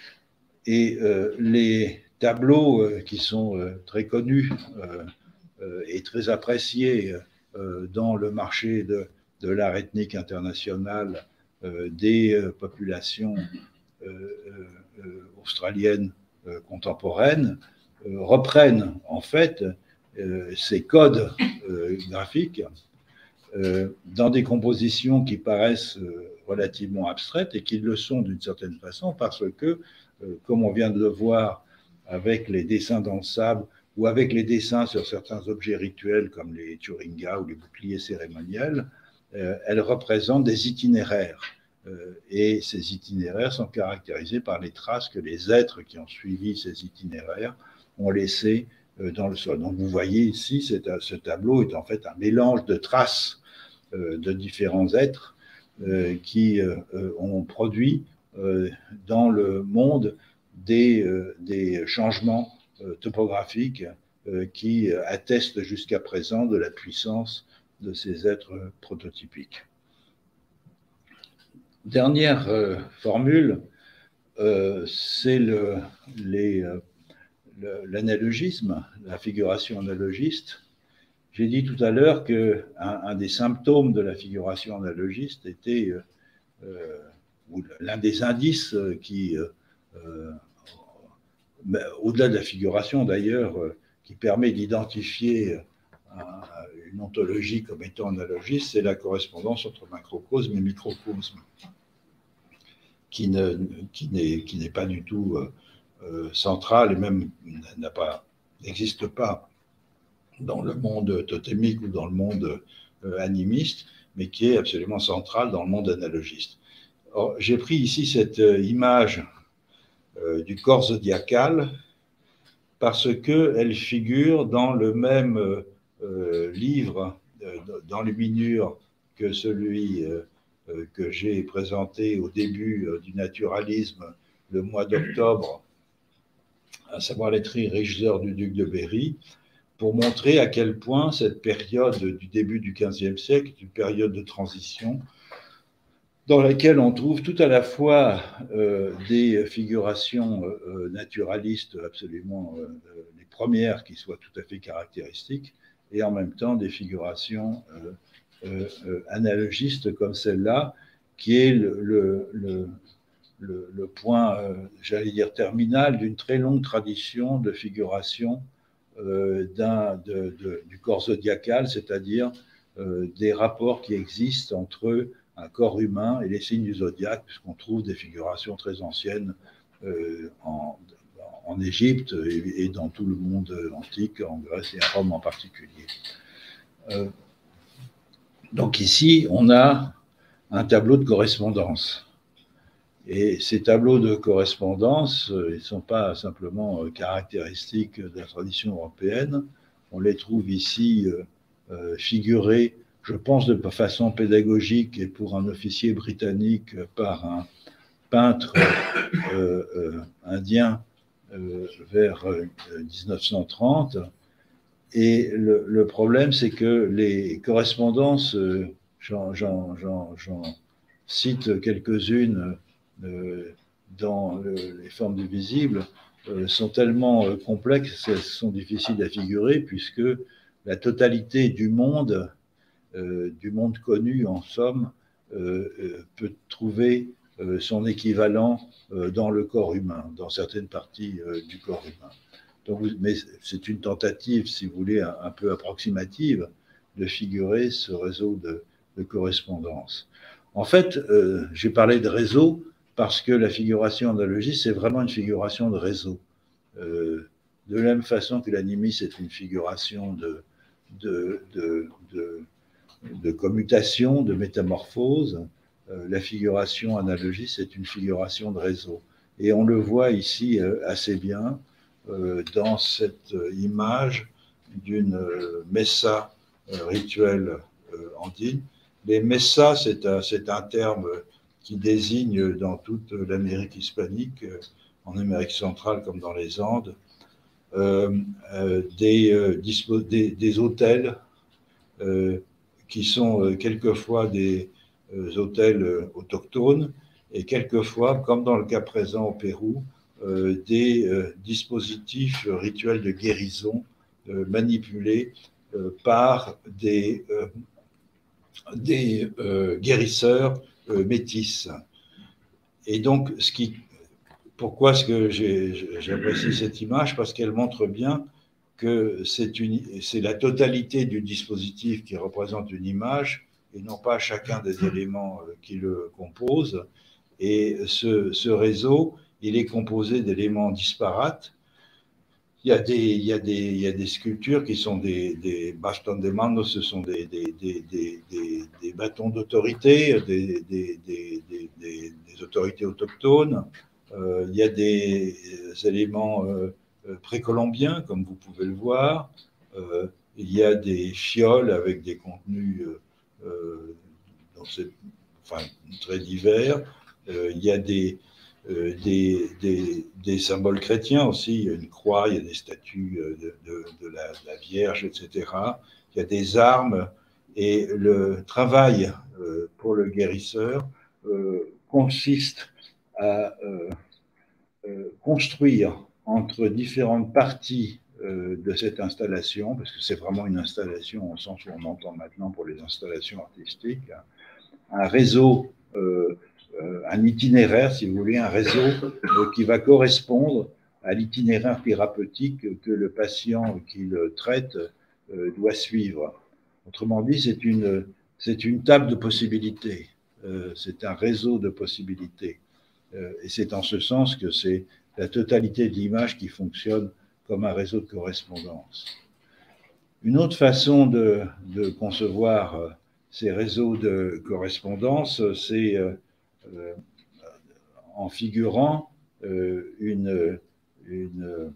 Et euh, les tableaux euh, qui sont euh, très connus euh, euh, et très appréciés euh, dans le marché de, de l'art ethnique international euh, des euh, populations euh, euh, australiennes euh, contemporaines euh, reprennent en fait euh, ces codes euh, graphiques euh, dans des compositions qui paraissent euh, relativement abstraites et qui le sont d'une certaine façon parce que, euh, comme on vient de le voir avec les dessins dans le sable ou avec les dessins sur certains objets rituels comme les turingas ou les boucliers cérémoniels, euh, elles représentent des itinéraires. Euh, et ces itinéraires sont caractérisés par les traces que les êtres qui ont suivi ces itinéraires ont laissées euh, dans le sol. Donc vous voyez ici, ce tableau est en fait un mélange de traces euh, de différents êtres euh, qui euh, ont produit euh, dans le monde des, euh, des changements euh, topographiques euh, qui attestent jusqu'à présent de la puissance de ces êtres prototypiques. Dernière euh, formule, euh, c'est le, les, euh, l'analogisme, la figuration analogiste. J'ai dit tout à l'heure qu'un un des symptômes de la figuration analogiste était, euh, ou l'un des indices qui, euh, au-delà de la figuration d'ailleurs, qui permet d'identifier une ontologie comme étant analogiste, c'est la correspondance entre macrocosme et microcosme, qui ne, qui n'est, qui n'est pas du tout euh, centrale et même n'a pas, n'existe pas dans le monde totémique ou dans le monde euh, animiste, mais qui est absolument centrale dans le monde analogiste. Or, j'ai pris ici cette euh, image euh, du corps zodiacal parce qu'elle figure dans le même euh, livre euh, d'enluminure que celui euh, que j'ai présenté au début euh, du naturalisme le mois d'octobre, à savoir les tris régisseurs du duc de Berry, pour montrer à quel point cette période du début du quinzième siècle est une période de transition dans laquelle on trouve tout à la fois euh, des figurations euh, naturalistes absolument euh, les premières qui soient tout à fait caractéristiques, et en même temps des figurations euh, euh, euh, analogistes comme celle-là, qui est le, le, le, le, le point, euh, j'allais dire, terminal d'une très longue tradition de figuration euh, d'un, de, de, du corps zodiacal, c'est-à-dire euh, des rapports qui existent entre un corps humain et les signes du zodiaque, puisqu'on trouve des figurations très anciennes euh, en, en Égypte et, et dans tout le monde antique, en Grèce et à Rome en particulier. Euh, donc ici, on a un tableau de correspondance. Et ces tableaux de correspondance, ils ne sont pas simplement caractéristiques de la tradition européenne, on les trouve ici euh, figurés, je pense de façon pédagogique et pour un officier britannique par un peintre euh, euh, indien euh, vers euh, dix-neuf cent trente. Et le, le problème, c'est que les correspondances, euh, j'en, j'en, j'en, j'en cite quelques-unes euh, dans le, les formes du visible, euh, sont tellement euh, complexes, elles sont difficiles à figurer, puisque la totalité du monde Euh, du monde connu, en somme, euh, euh, peut trouver euh, son équivalent euh, dans le corps humain, dans certaines parties euh, du corps humain. Donc, mais c'est une tentative, si vous voulez, un, un peu approximative de figurer ce réseau de, de correspondance. En fait, euh, j'ai parlé de réseau parce que la figuration analogique, c'est vraiment une figuration de réseau. Euh, de la même façon que l'animisme est une figuration de, de, de, de de commutation, de métamorphose, euh, la figuration analogique, c'est une figuration de réseau. Et on le voit ici euh, assez bien euh, dans cette euh, image d'une euh, messa euh, rituelle euh, andine. Les messas, c'est un, c'est un terme qui désigne dans toute l'Amérique hispanique, euh, en Amérique centrale comme dans les Andes, euh, euh, des, euh, dispo, des, des hôtels euh, qui sont euh, quelquefois des euh, hôtels euh, autochtones et quelquefois, comme dans le cas présent au Pérou, euh, des euh, dispositifs rituels de guérison euh, manipulés euh, par des, euh, des euh, guérisseurs euh, métis. Et donc, ce qui, pourquoi est-ce que j'ai, j'apprécie cette image? Parce qu'elle montre bien que c'est, une, c'est la totalité du dispositif qui représente une image et non pas chacun des éléments qui le composent. Et ce, ce réseau, il est composé d'éléments disparates. Il y a des, il y a des, il y a des sculptures qui sont des, des bastons de mando, ce sont des, des, des, des, des, des bâtons d'autorité, des, des, des, des, des autorités autochtones. Euh, il y a des éléments euh, précolombiens, comme vous pouvez le voir. Euh, il y a des fioles avec des contenus euh, dans ces, enfin, très divers. Euh, il y a des, euh, des, des, des symboles chrétiens aussi. Il y a une croix, il y a des statues de, de, de, la, de la Vierge, et cetera. Il y a des armes. Et le travail euh, pour le guérisseur euh, consiste à euh, euh, construire entre différentes parties euh, de cette installation, parce que c'est vraiment une installation au sens où on entend maintenant pour les installations artistiques, un réseau, euh, euh, un itinéraire, si vous voulez, un réseau euh, qui va correspondre à l'itinéraire thérapeutique que le patient qui le traite euh, doit suivre. Autrement dit, c'est une, c'est une table de possibilités, euh, c'est un réseau de possibilités. Euh, et c'est en ce sens que c'est la totalité de l'image qui fonctionne comme un réseau de correspondance. Une autre façon de, de concevoir euh, ces réseaux de correspondance, c'est euh, euh, en figurant euh, une, une,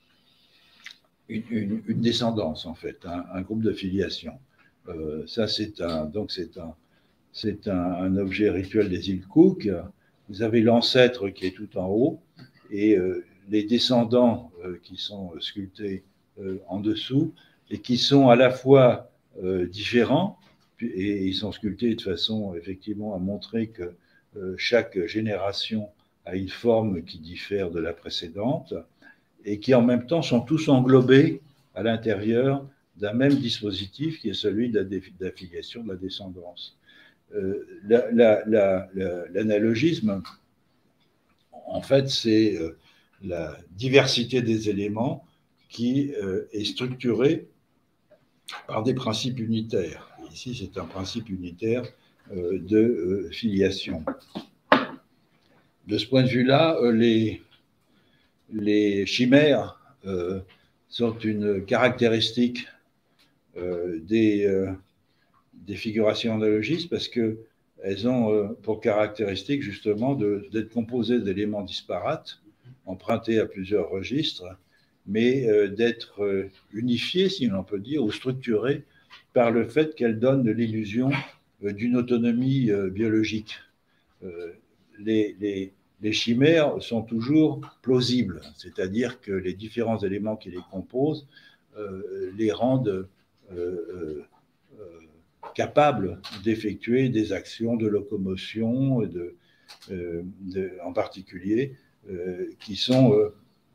une, une, descendance, en fait, un, un groupe de filiation. Euh, ça, c'est un, donc c'est un, c'est un, un objet rituel des îles Cook. Vous avez l'ancêtre qui est tout en haut et euh, les descendants euh, qui sont sculptés euh, en dessous et qui sont à la fois euh, différents et ils sont sculptés de façon effectivement à montrer que euh, chaque génération a une forme qui diffère de la précédente et qui en même temps sont tous englobés à l'intérieur d'un même dispositif qui est celui de l'affiliation de la descendance. Euh, la, la, la, l'analogisme, en fait, c'est euh, la diversité des éléments qui euh, est structurée par des principes unitaires. Ici, c'est un principe unitaire euh, de euh, filiation. De ce point de vue-là, euh, les, les chimères euh, sont une caractéristique euh, des, euh, des figurations analogistes parce qu'elles ont euh, pour caractéristique justement d'être composées d'éléments disparates, empruntés à plusieurs registres, mais euh, d'être euh, unifiées, si l'on peut dire, ou structurées par le fait qu'elles donnent l'illusion euh, d'une autonomie euh, biologique. Euh, les, les, les chimères sont toujours plausibles, c'est-à-dire que les différents éléments qui les composent euh, les rendent euh, euh, capables d'effectuer des actions de locomotion, de, euh, de, en particulier, euh, qui sont euh,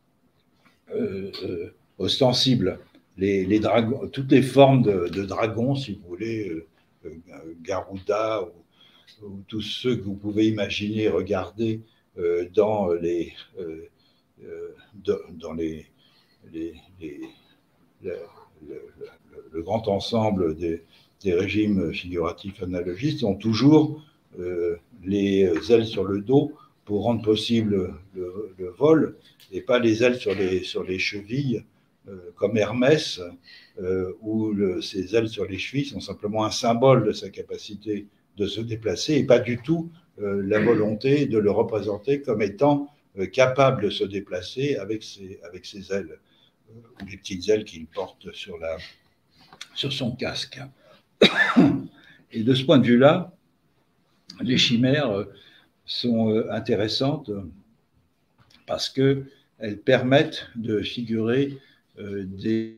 euh, euh, ostensibles. Les, les dragons, toutes les formes de, de dragons, si vous voulez, euh, euh, Garuda ou, ou tous ceux que vous pouvez imaginer regarder euh, dans les, euh, euh, dans les, les, les le, le, le, le grand ensemble des, des régimes figuratifs analogistes ont toujours euh, les ailes sur le dos pour rendre possible le, le vol et pas les ailes sur les, sur les chevilles euh, comme Hermès euh, où le, ces ailes sur les chevilles sont simplement un symbole de sa capacité de se déplacer et pas du tout euh, la volonté de le représenter comme étant euh, capable de se déplacer avec ses, avec ses ailes ou les petites ailes qu'il porte sur, la, sur son casque. Et de ce point de vue-là, les chimères sont intéressantes parce qu'elles permettent de figurer des...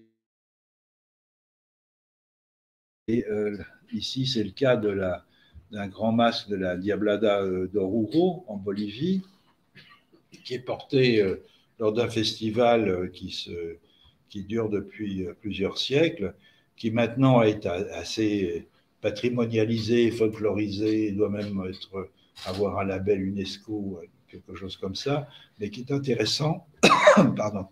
Et, euh, ici, c'est le cas de la, d'un grand masque de la Diablada d'Oruro en Bolivie, qui est porté euh, lors d'un festival qui, se, qui dure depuis plusieurs siècles, qui maintenant est assez patrimonialisé, folklorisé, doit même être, avoir un label UNESCO, quelque chose comme ça, mais qui est intéressant, pardon,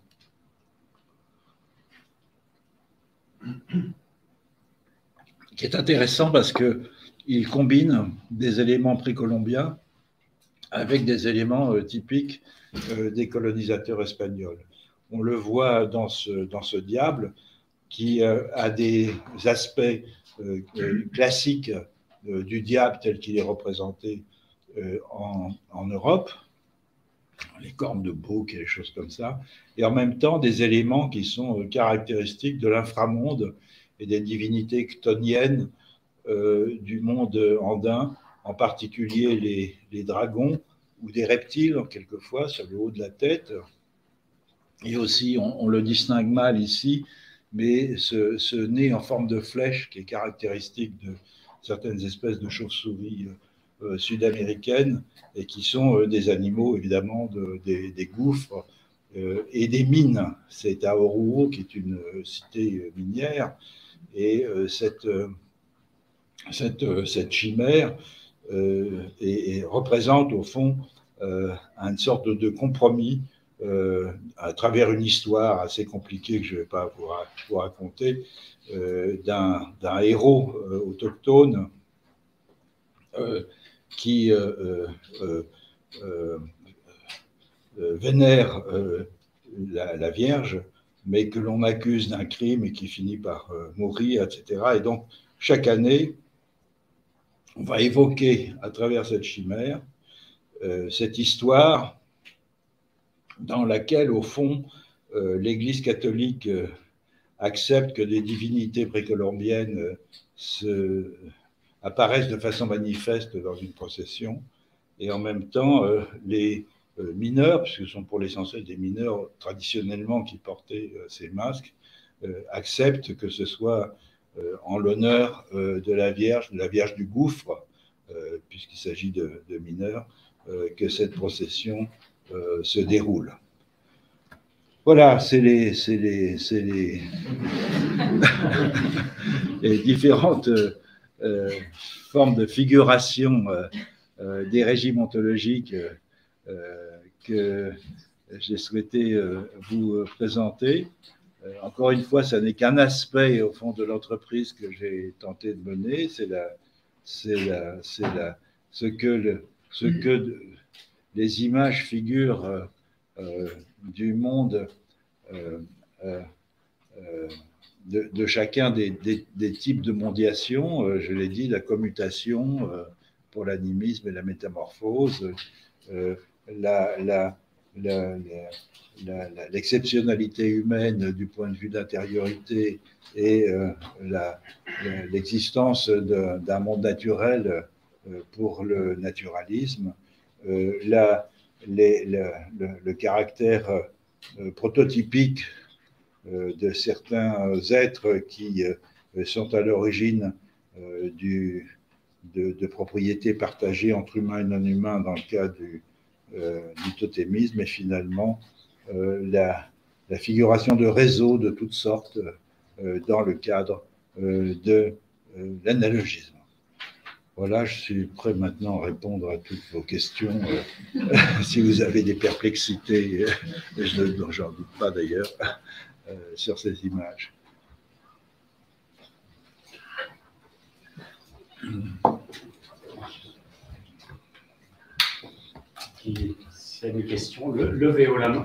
qui est intéressant parce qu'il combine des éléments précolombiens avec des éléments euh, typiques euh, des colonisateurs espagnols. On le voit dans ce, dans ce diable qui euh, a des aspects euh, classiques euh, du diable tel qu'il est représenté euh, en, en Europe, les cornes de bouc et des choses comme ça, et en même temps des éléments qui sont euh, caractéristiques de l'inframonde et des divinités chtoniennes euh, du monde andin, en particulier les, les dragons ou des reptiles, quelquefois, sur le haut de la tête. Et aussi, on, on le distingue mal ici, mais ce, ce nez en forme de flèche qui est caractéristique de certaines espèces de chauves-souris euh, sud-américaines et qui sont euh, des animaux, évidemment, de, des, des gouffres euh, et des mines. C'est à Oruo, qui est une cité minière, et euh, cette, euh, cette, euh, cette chimère euh, et, et représente au fond euh, une sorte de compromis euh, à travers une histoire assez compliquée que je ne vais pas vous, vous raconter, euh, d'un héros euh, autochtone euh, qui euh, euh, euh, euh, vénère euh, la, la Vierge, mais que l'on accuse d'un crime et qui finit par euh, mourir, et cetera. Et donc, chaque année, on va évoquer à travers cette chimère euh, cette histoire dans laquelle, au fond, euh, l'Église catholique euh, accepte que des divinités précolombiennes euh, se, apparaissent de façon manifeste dans une procession, et en même temps, euh, les euh, mineurs, puisque ce sont pour l'essentiel des mineurs traditionnellement qui portaient euh, ces masques, euh, acceptent que ce soit euh, en l'honneur euh, de la Vierge, de la Vierge du Gouffre, euh, puisqu'il s'agit de, de mineurs, euh, que cette procession euh, se déroule. Voilà, c'est les, c'est les, c'est les, les différentes euh, formes de figuration euh, euh, des régimes ontologiques euh, que j'ai souhaité euh, vous présenter. Euh, encore une fois, ça n'est qu'un aspect au fond de l'entreprise que j'ai tenté de mener, c'est la, c'est la, c'est la, ce que, le, ce que les images figurent euh, euh, du monde euh, euh, euh, de, de chacun des, des, des types de mondiation. Euh, je l'ai dit, la commutation euh, pour l'animisme et la métamorphose, euh, la, la, la, la, la, l'exceptionnalité humaine du point de vue d'intériorité et euh, l'existence d'un monde naturel euh, pour le naturalisme, euh, la, les, le, le, le caractère euh, prototypique euh, de certains êtres qui euh, sont à l'origine euh, du De, de propriétés partagées entre humains et non-humains dans le cas du, euh, du totémisme, et finalement euh, la, la figuration de réseaux de toutes sortes euh, dans le cadre euh, de euh, l'analogisme. Voilà, je suis prêt maintenant à répondre à toutes vos questions. Euh, si vous avez des perplexités, euh, je n'en doute pas d'ailleurs, euh, sur ces images. S'il y a des questions, le, levez haut la main.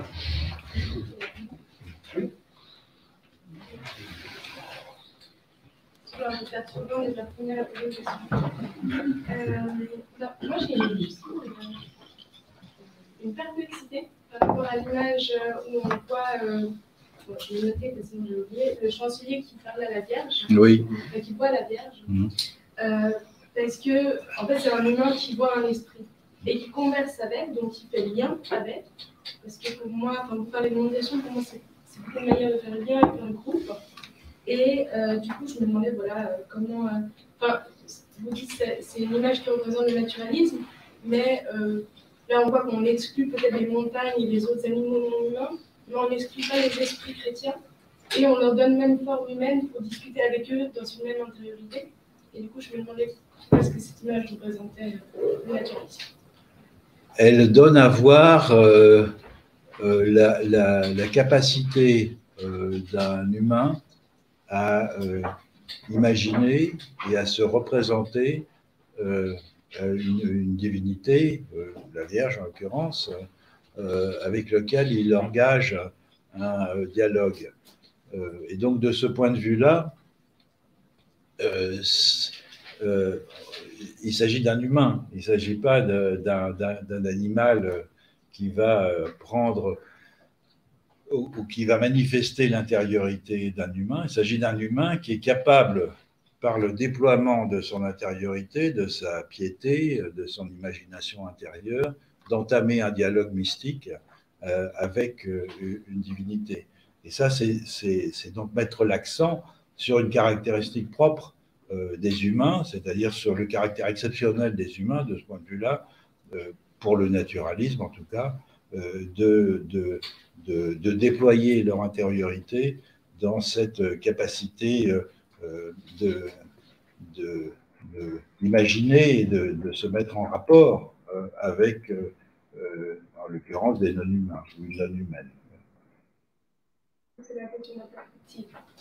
Oui. Je vais vous faire trop long, mais la première à poser question. Euh, moi, j'ai une, une perplexité par rapport à l'image où on voit, euh, bon, je l'ai noté parce que j'ai oublié, le chancelier qui parle à la Vierge, oui. euh, qui voit la Vierge. Mmh. Euh, parce que, en fait, c'est un humain qui voit un esprit et qui converse avec, donc qui fait lien avec. Parce que pour moi, enfin, pour faire les mondiations, pour moi, c'est beaucoup une manière de faire lien avec un groupe. Et euh, du coup, je me demandais, voilà, euh, comment. Enfin, euh, vous dites que c'est une image qui représente le naturalisme, mais euh, là, on voit qu'on exclut peut-être les montagnes et les autres animaux non humains, mais on n'exclut pas les esprits chrétiens. Et on leur donne même forme humaine pour discuter avec eux dans une même intériorité. Et du coup, je me demandais qu'est-ce que cette image représentait le naturalisme. Elle donne à voir euh, euh, la, la, la capacité euh, d'un humain à euh, imaginer et à se représenter euh, une, une divinité, euh, la Vierge en l'occurrence, euh, avec lequel il engage un euh, dialogue. Euh, et donc, de ce point de vue-là, euh, euh, il s'agit d'un humain, il ne s'agit pas d'un animal qui va prendre ou, ou qui va manifester l'intériorité d'un humain. Il s'agit d'un humain qui est capable, par le déploiement de son intériorité, de sa piété, de son imagination intérieure, d'entamer un dialogue mystique euh, avec euh, une divinité. Et ça, c'est donc mettre l'accent sur une caractéristique propre Euh, des humains, c'est-à-dire sur le caractère exceptionnel des humains, de ce point de vue-là, euh, pour le naturalisme en tout cas, de, de, de, de déployer leur intériorité dans cette capacité de, de, de d'imaginer et de, de se mettre en rapport avec, en l'occurrence, des non-humains ou une non-humaine. C'est la question de la perspective.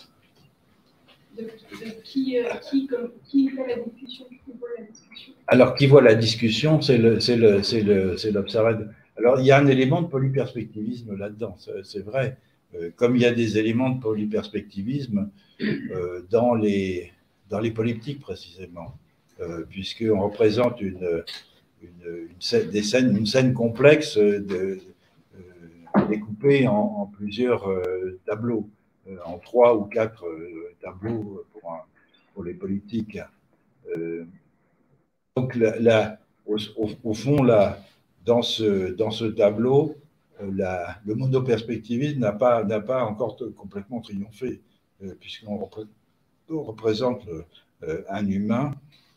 De, de qui, euh, qui, comme, qui fait la discussion, qui voit la discussion. Alors, qui voit la discussion, c'est le, c'est le, c'est le, c'est l'observateur. Alors, il y a un élément de polyperspectivisme là-dedans, c'est vrai. Euh, comme il y a des éléments de polyperspectivisme euh, dans les, dans les polyptyques, précisément, euh, puisqu'on représente une, une, une, scène, des scènes, une scène complexe de, de, euh, découpée en, en plusieurs euh, tableaux. En trois ou quatre euh, tableaux pour, un, pour les politiques. Euh, donc, la, la, au, au fond, là, dans, ce, dans ce tableau, euh, la, le monoperspectivisme n'a pas, n'a pas encore complètement triomphé, euh, puisqu'on représente, on représente euh, un humain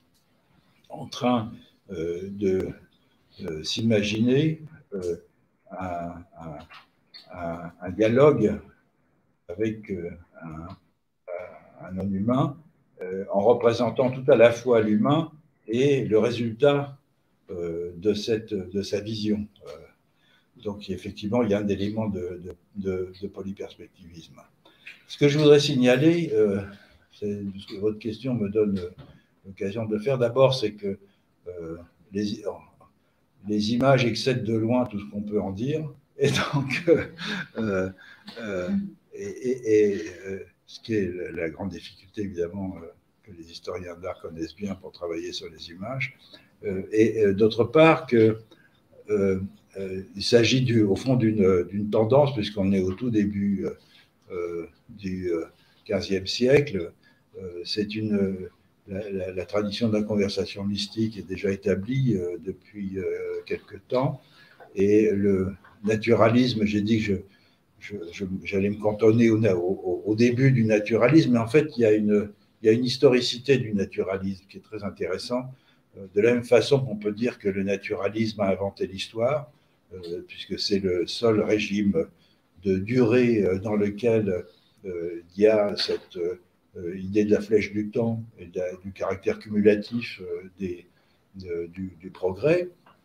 en train euh, de euh, s'imaginer euh, un, un, un, un dialogue avec euh, un, un non-humain, euh, en représentant tout à la fois l'humain et le résultat euh, de, cette, de sa vision. Euh, donc, effectivement, il y a un élément de, de, de, de polyperspectivisme. Ce que je voudrais signaler, euh, c'est ce que votre question me donne l'occasion de faire, d'abord, c'est que euh, les, les images excèdent de loin tout ce qu'on peut en dire, et donc, euh, euh, et, et, et euh, ce qui est la grande difficulté, évidemment, euh, que les historiens d'art connaissent bien pour travailler sur les images, euh, et euh, d'autre part que euh, euh, il s'agit du, au fond d'une, d'une tendance, puisqu'on est au tout début euh, du quinzième siècle, euh, c'est une la, la, la tradition de la conversation mystique est déjà établie euh, depuis euh, quelque temps, et le naturalisme, j'ai dit que je Je, je, j'allais me cantonner au, au, au début du naturalisme, mais en fait, il y a une, il y a une historicité du naturalisme qui est très intéressant. De la même façon qu'on peut dire que le naturalisme a inventé l'histoire, euh, puisque c'est le seul régime de durée dans lequel euh, il y a cette euh, idée de la flèche du temps et de, du caractère cumulatif euh, des, de, du, du progrès.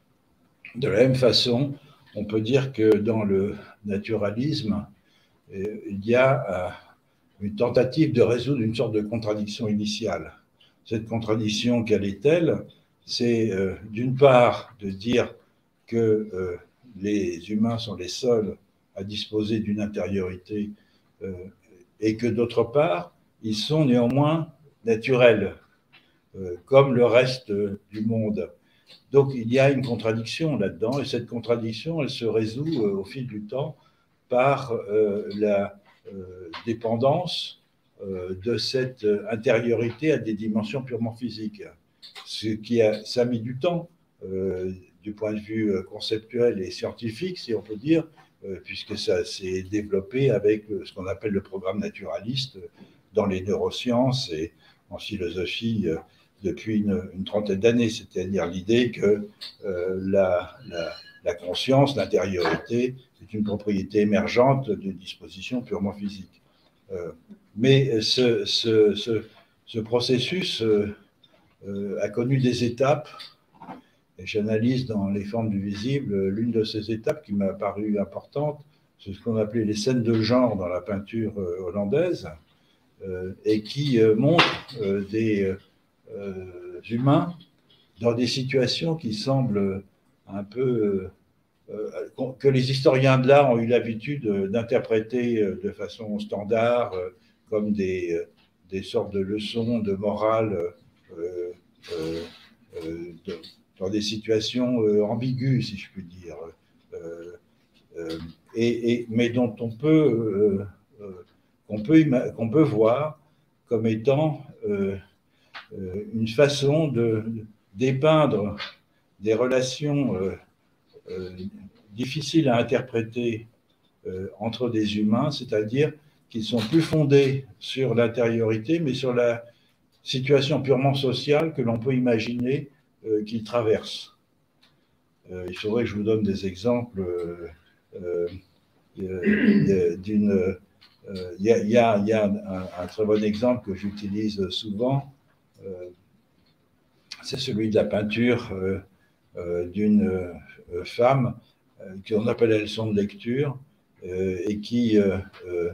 De la même façon, on peut dire que dans le naturalisme, il y a une tentative de résoudre une sorte de contradiction initiale. Cette contradiction, quelle est-elle? C'est euh, d'une part de dire que euh, les humains sont les seuls à disposer d'une intériorité euh, et que d'autre part, ils sont néanmoins naturels, euh, comme le reste du monde. Donc, il y a une contradiction là-dedans, et cette contradiction, elle se résout euh, au fil du temps par euh, la euh, dépendance euh, de cette intériorité à des dimensions purement physiques. Ce qui a, ça a mis du temps, euh, du point de vue conceptuel et scientifique, si on peut dire, euh, puisque ça s'est développé avec ce qu'on appelle le programme naturaliste dans les neurosciences et en philosophie euh, depuis une, une trentaine d'années, c'est-à-dire l'idée que euh, la, la, la conscience, l'intériorité, est une propriété émergente d'une disposition purement physique. Euh, mais ce, ce, ce, ce processus euh, euh, a connu des étapes, et j'analyse dans Les formes du visible l'une de ces étapes qui m'a paru importante, c'est ce qu'on appelait les scènes de genre dans la peinture euh, hollandaise, euh, et qui euh, montre euh, des Euh, humains dans des situations qui semblent un peu euh, euh, que les historiens de l'art ont eu l'habitude d'interpréter de façon standard euh, comme des, des sortes de leçons de morale euh, euh, euh, de, dans des situations euh, ambiguës, si je puis dire, euh, euh, et, et, mais dont on peut, euh, euh, qu'on peut, qu'on peut voir comme étant euh, une façon de dépeindre des relations euh, euh, difficiles à interpréter euh, entre des humains, c'est-à-dire qui sont plus fondés sur l'intériorité, mais sur la situation purement sociale que l'on peut imaginer euh, qu'ils traversent. euh, il faudrait que je vous donne des exemples euh, euh, d'une... Euh, il y a, y a, y a un, un très bon exemple que j'utilise souvent, euh, c'est celui de la peinture euh, euh, d'une euh, femme euh, qu'on appelle la leçon de lecture euh, et qui euh, euh,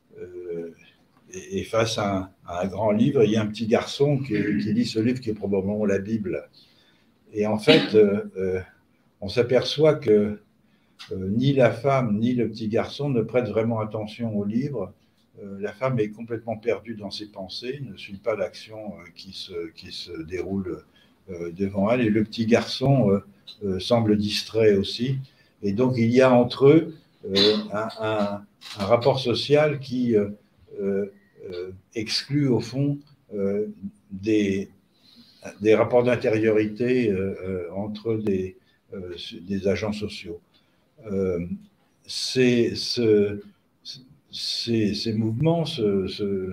est face à un, à un grand livre. Il y a un petit garçon qui, qui lit ce livre qui est probablement la Bible. Et en fait, euh, euh, on s'aperçoit que euh, ni la femme ni le petit garçon ne prêtent vraiment attention au livre. Euh, la femme est complètement perdue dans ses pensées, ne suit pas l'action euh, qui, se, qui se déroule euh, devant elle. Et le petit garçon euh, euh, semble distrait aussi. Et donc, il y a entre eux euh, un, un, un rapport social qui euh, euh, exclut, au fond, euh, des, des rapports d'intériorité euh, entre des, euh, des agents sociaux. Euh, c'est, ce, ces, ces mouvements se, se,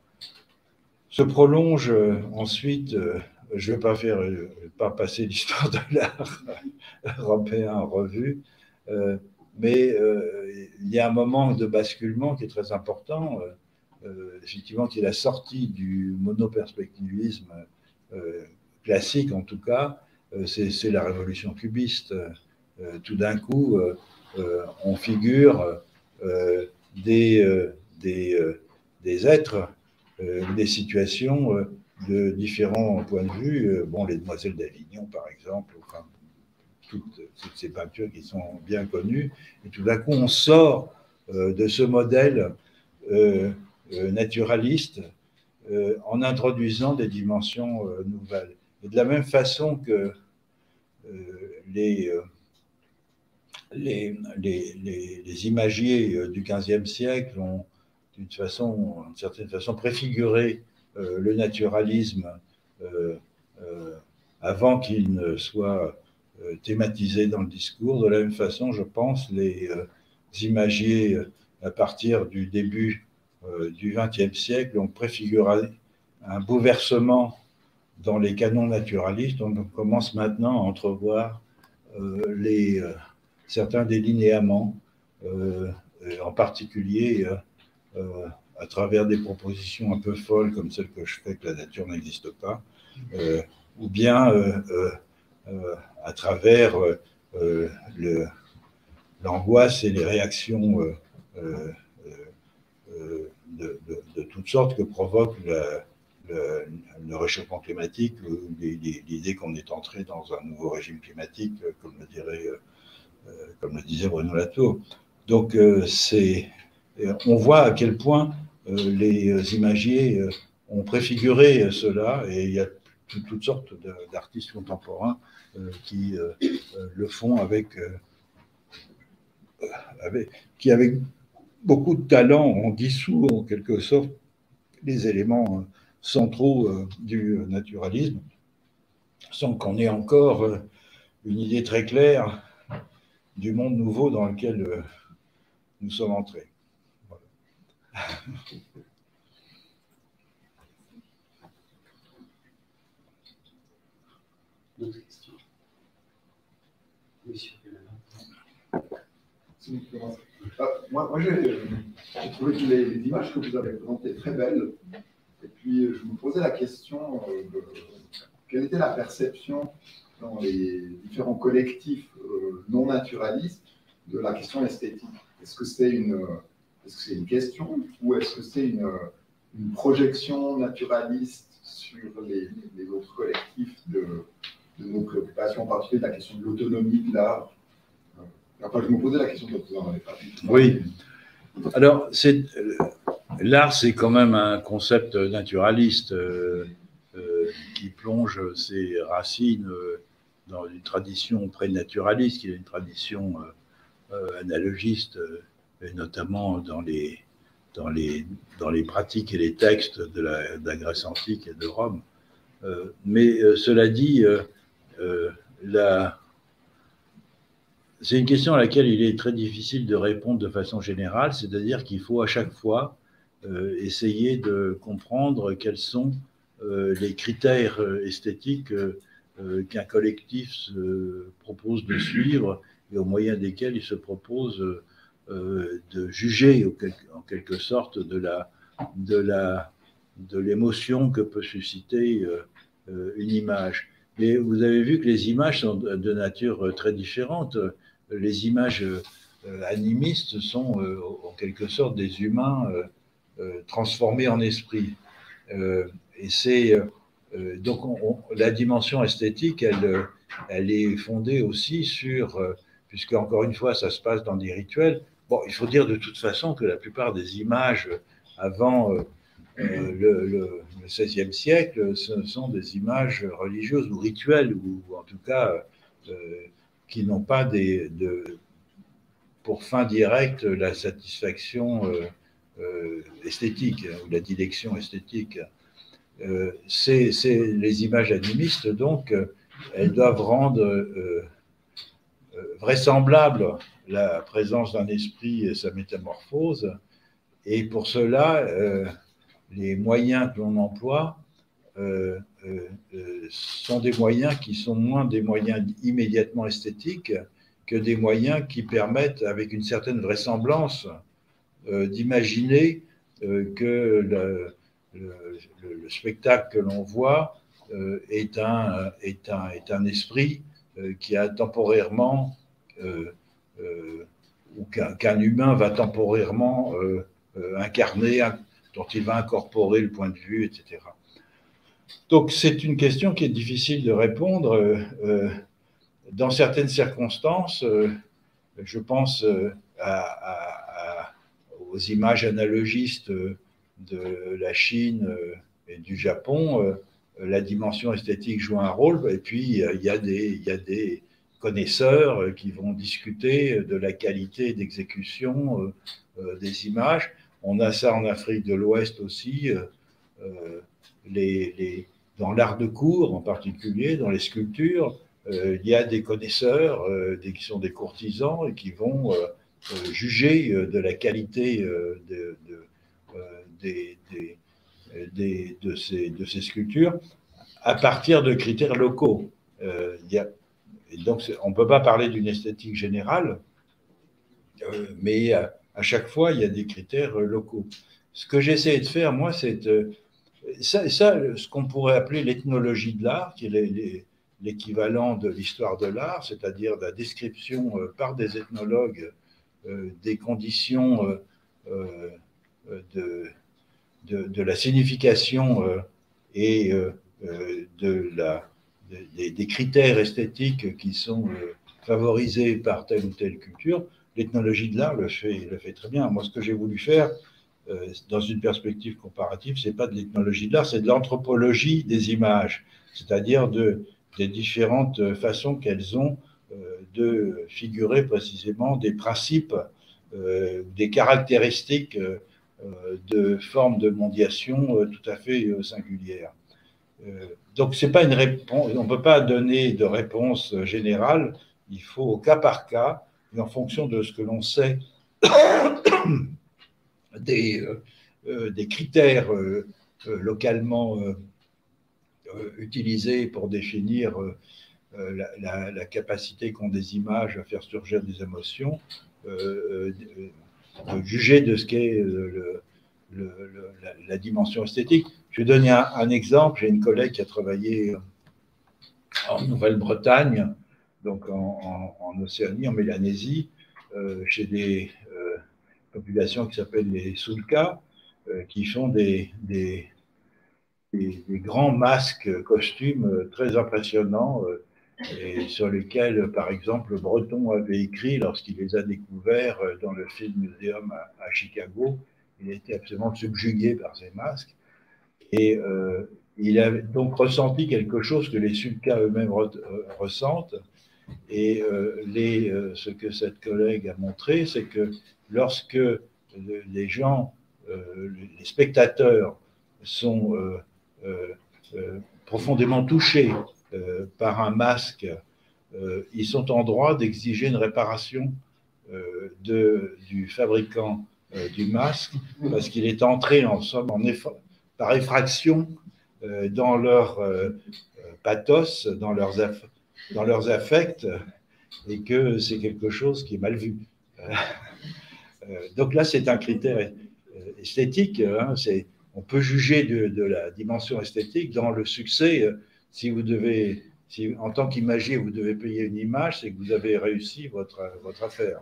se prolongent ensuite. Je ne vais pas faire, pas passer l'histoire de l'art européen en revue, euh, mais euh, il y a un moment de basculement qui est très important, euh, effectivement, qui est la sortie du monoperspectivisme euh, classique, en tout cas, euh, c'est, c'est la révolution cubiste. Euh, tout d'un coup, euh, euh, on figure euh, des, euh, des, euh, des êtres, euh, des situations euh, de différents points de vue. Euh, bon, les Demoiselles d'Avignon, par exemple, enfin, toutes, toutes ces peintures qui sont bien connues. Et tout d'un coup, on sort euh, de ce modèle euh, euh, naturaliste euh, en introduisant des dimensions euh, nouvelles. Et de la même façon que euh, les, euh, les, les, les, les imagiers euh, du quinzième siècle ont, d'une façon, d'une certaine façon, préfiguré euh, le naturalisme euh, euh, avant qu'il ne soit euh, thématisé dans le discours. De la même façon, je pense, les euh, imagiers euh, à partir du début euh, du vingtième siècle ont préfiguré un bouleversement dans les canons naturalistes. On commence maintenant à entrevoir euh, les, euh, certains des linéaments, euh, en particulier euh, à travers des propositions un peu folles comme celle que je fais, que la nature n'existe pas, euh, ou bien euh, euh, euh, à travers euh, le, l'angoisse et les réactions euh, euh, euh, de, de, de toutes sortes que provoque la, le, le réchauffement climatique, l'idée qu'on est entré dans un nouveau régime climatique, comme le, dirait, euh, comme le disait Bruno Latour. Donc, euh, c'est, on voit à quel point euh, les imagiers euh, ont préfiguré cela, et il y a tout, toutes sortes d'artistes contemporains euh, qui euh, le font avec, euh, avec, qui avec beaucoup de talent ont dissous en quelque sorte les éléments centraux euh, du naturalisme, sans qu'on ait encore euh, une idée très claire du monde nouveau dans lequel euh, nous sommes entrés. Voilà. D'autres questions? Monsieur. Euh, moi, moi j'ai, j'ai trouvé que les, les images que vous avez présentées très belles. Et puis, je me posais la question euh, de quelle était la perception dans les différents collectifs euh, non naturalistes de la question esthétique. Est-ce que c'est une, est-ce que c'est une question ou est-ce que c'est une, une projection naturaliste sur les, les autres collectifs de, de nos préoccupations, en particulier de la question de l'autonomie de l'art? Enfin, je me posais la question de vous en avez pas dit. Oui. Alors, c'est, l'art, c'est quand même un concept naturaliste euh, euh, qui plonge ses racines euh, dans une tradition pré-naturaliste, qui est une tradition euh, euh, analogiste, euh, et notamment dans les, dans, les, dans les pratiques et les textes de la, de la Grèce antique et de Rome. Euh, mais euh, cela dit, euh, euh, la... c'est une question à laquelle il est très difficile de répondre de façon générale, c'est-à-dire qu'il faut à chaque fois euh, essayer de comprendre quels sont euh, les critères esthétiques euh, euh, qu'un collectif se propose de suivre et au moyen desquels il se propose euh, de juger en quelque sorte de la, de la, de l'émotion que peut susciter euh, une image. Mais vous avez vu que les images sont de nature très différente. Les images euh, animistes sont euh, en quelque sorte des humains euh, euh, transformés en esprit. Euh, et c'est euh, donc on, on, la dimension esthétique, elle, elle est fondée aussi sur, euh, puisque encore une fois, ça se passe dans des rituels. Bon, il faut dire de toute façon que la plupart des images avant euh, euh, le, le, le seizième siècle, ce sont des images religieuses ou rituelles, ou en tout cas euh, qui n'ont pas des, de, pour fin directe la satisfaction euh, euh, esthétique, ou la dilection esthétique. Euh, c'est, c'est les images animistes, donc, euh, elles doivent rendre euh, euh, vraisemblable la présence d'un esprit et sa métamorphose, et pour cela, euh, les moyens que l'on emploie euh, euh, euh, sont des moyens qui sont moins des moyens immédiatement esthétiques que des moyens qui permettent, avec une certaine vraisemblance, euh, d'imaginer euh, que le, le, le, spectacle que l'on voit euh, est, un, est, un, est un esprit euh, qui a temporairement, euh, euh, ou qu'un, qu'un humain va temporairement euh, euh, incarner, dont il va incorporer le point de vue, et cetera. Donc c'est une question qui est difficile de répondre. Euh, dans certaines circonstances, euh, je pense euh, à, à, à, aux images analogistes de la Chine et du Japon, euh, la dimension esthétique joue un rôle, et puis il y a des, il y a des connaisseurs qui vont discuter de la qualité d'exécution euh, des images. On a ça en Afrique de l'Ouest aussi, euh, les, les, dans l'art de cour en particulier, dans les sculptures, euh, il y a des connaisseurs euh, des, qui sont des courtisans et qui vont euh, euh, juger de la qualité euh, de, de, euh, des, des, des, de, ces, de ces sculptures à partir de critères locaux. Euh, il y a, et donc on ne peut pas parler d'une esthétique générale, euh, mais à, à chaque fois il y a des critères locaux. Ce que j'essaie de faire, moi, c'est euh, ça, ça, ce qu'on pourrait appeler l'ethnologie de l'art, qui est l'équivalent de l'histoire de l'art, c'est-à-dire la description euh, par des ethnologues euh, des conditions euh, euh, de, de, de la signification euh, et euh, de la, de, des, des critères esthétiques qui sont euh, favorisés par telle ou telle culture. L'ethnologie de l'art le fait, le fait très bien. Moi, ce que j'ai voulu faire, euh, dans une perspective comparative, c'est pas de l'ethnologie de l'art, c'est de l'anthropologie des images, c'est-à-dire de, des différentes façons qu'elles ont euh, de figurer précisément des principes, euh, des caractéristiques euh, de formes de mondiation euh, tout à fait euh, singulières. Euh, donc, c'est pas une réponse, on ne peut pas donner de réponse générale, il faut au cas par cas, et en fonction de ce que l'on sait des, euh, des critères euh, euh, localement euh, euh, utilisés pour définir euh, la, la, la capacité qu'ont des images à faire surgir des émotions, euh, euh, juger de ce qu'est le, le, le, la, la dimension esthétique. Je vais donner un, un exemple. J'ai une collègue qui a travaillé en Nouvelle-Bretagne, donc en, en, en Océanie, en Mélanésie, euh, chez des euh, populations qui s'appellent les Sulka, euh, qui font des, des, des, des grands masques, costumes très impressionnants, euh, et sur lesquels, par exemple, Breton avait écrit lorsqu'il les a découverts dans le Field Museum à, à Chicago. Il était absolument subjugué par ces masques. Et euh, il a donc ressenti quelque chose que les Sulka eux-mêmes re, euh, ressentent. Et euh, les, euh, ce que cette collègue a montré, c'est que lorsque le, les gens, euh, les spectateurs sont euh, euh, euh, profondément touchés euh, par un masque, euh, ils sont en droit d'exiger une réparation euh, de, du fabricant euh, du masque, parce qu'il est entré en somme en effort, par effraction euh, dans leur euh, pathos dans leurs, aff dans leurs affects et que c'est quelque chose qui est mal vu. Euh, donc là, c'est un critère esthétique. Hein, on peut juger de, de la dimension esthétique dans le succès. Si vous devez, si, en tant qu'imagier, vous devez payer une image, c'est que vous avez réussi votre, votre affaire.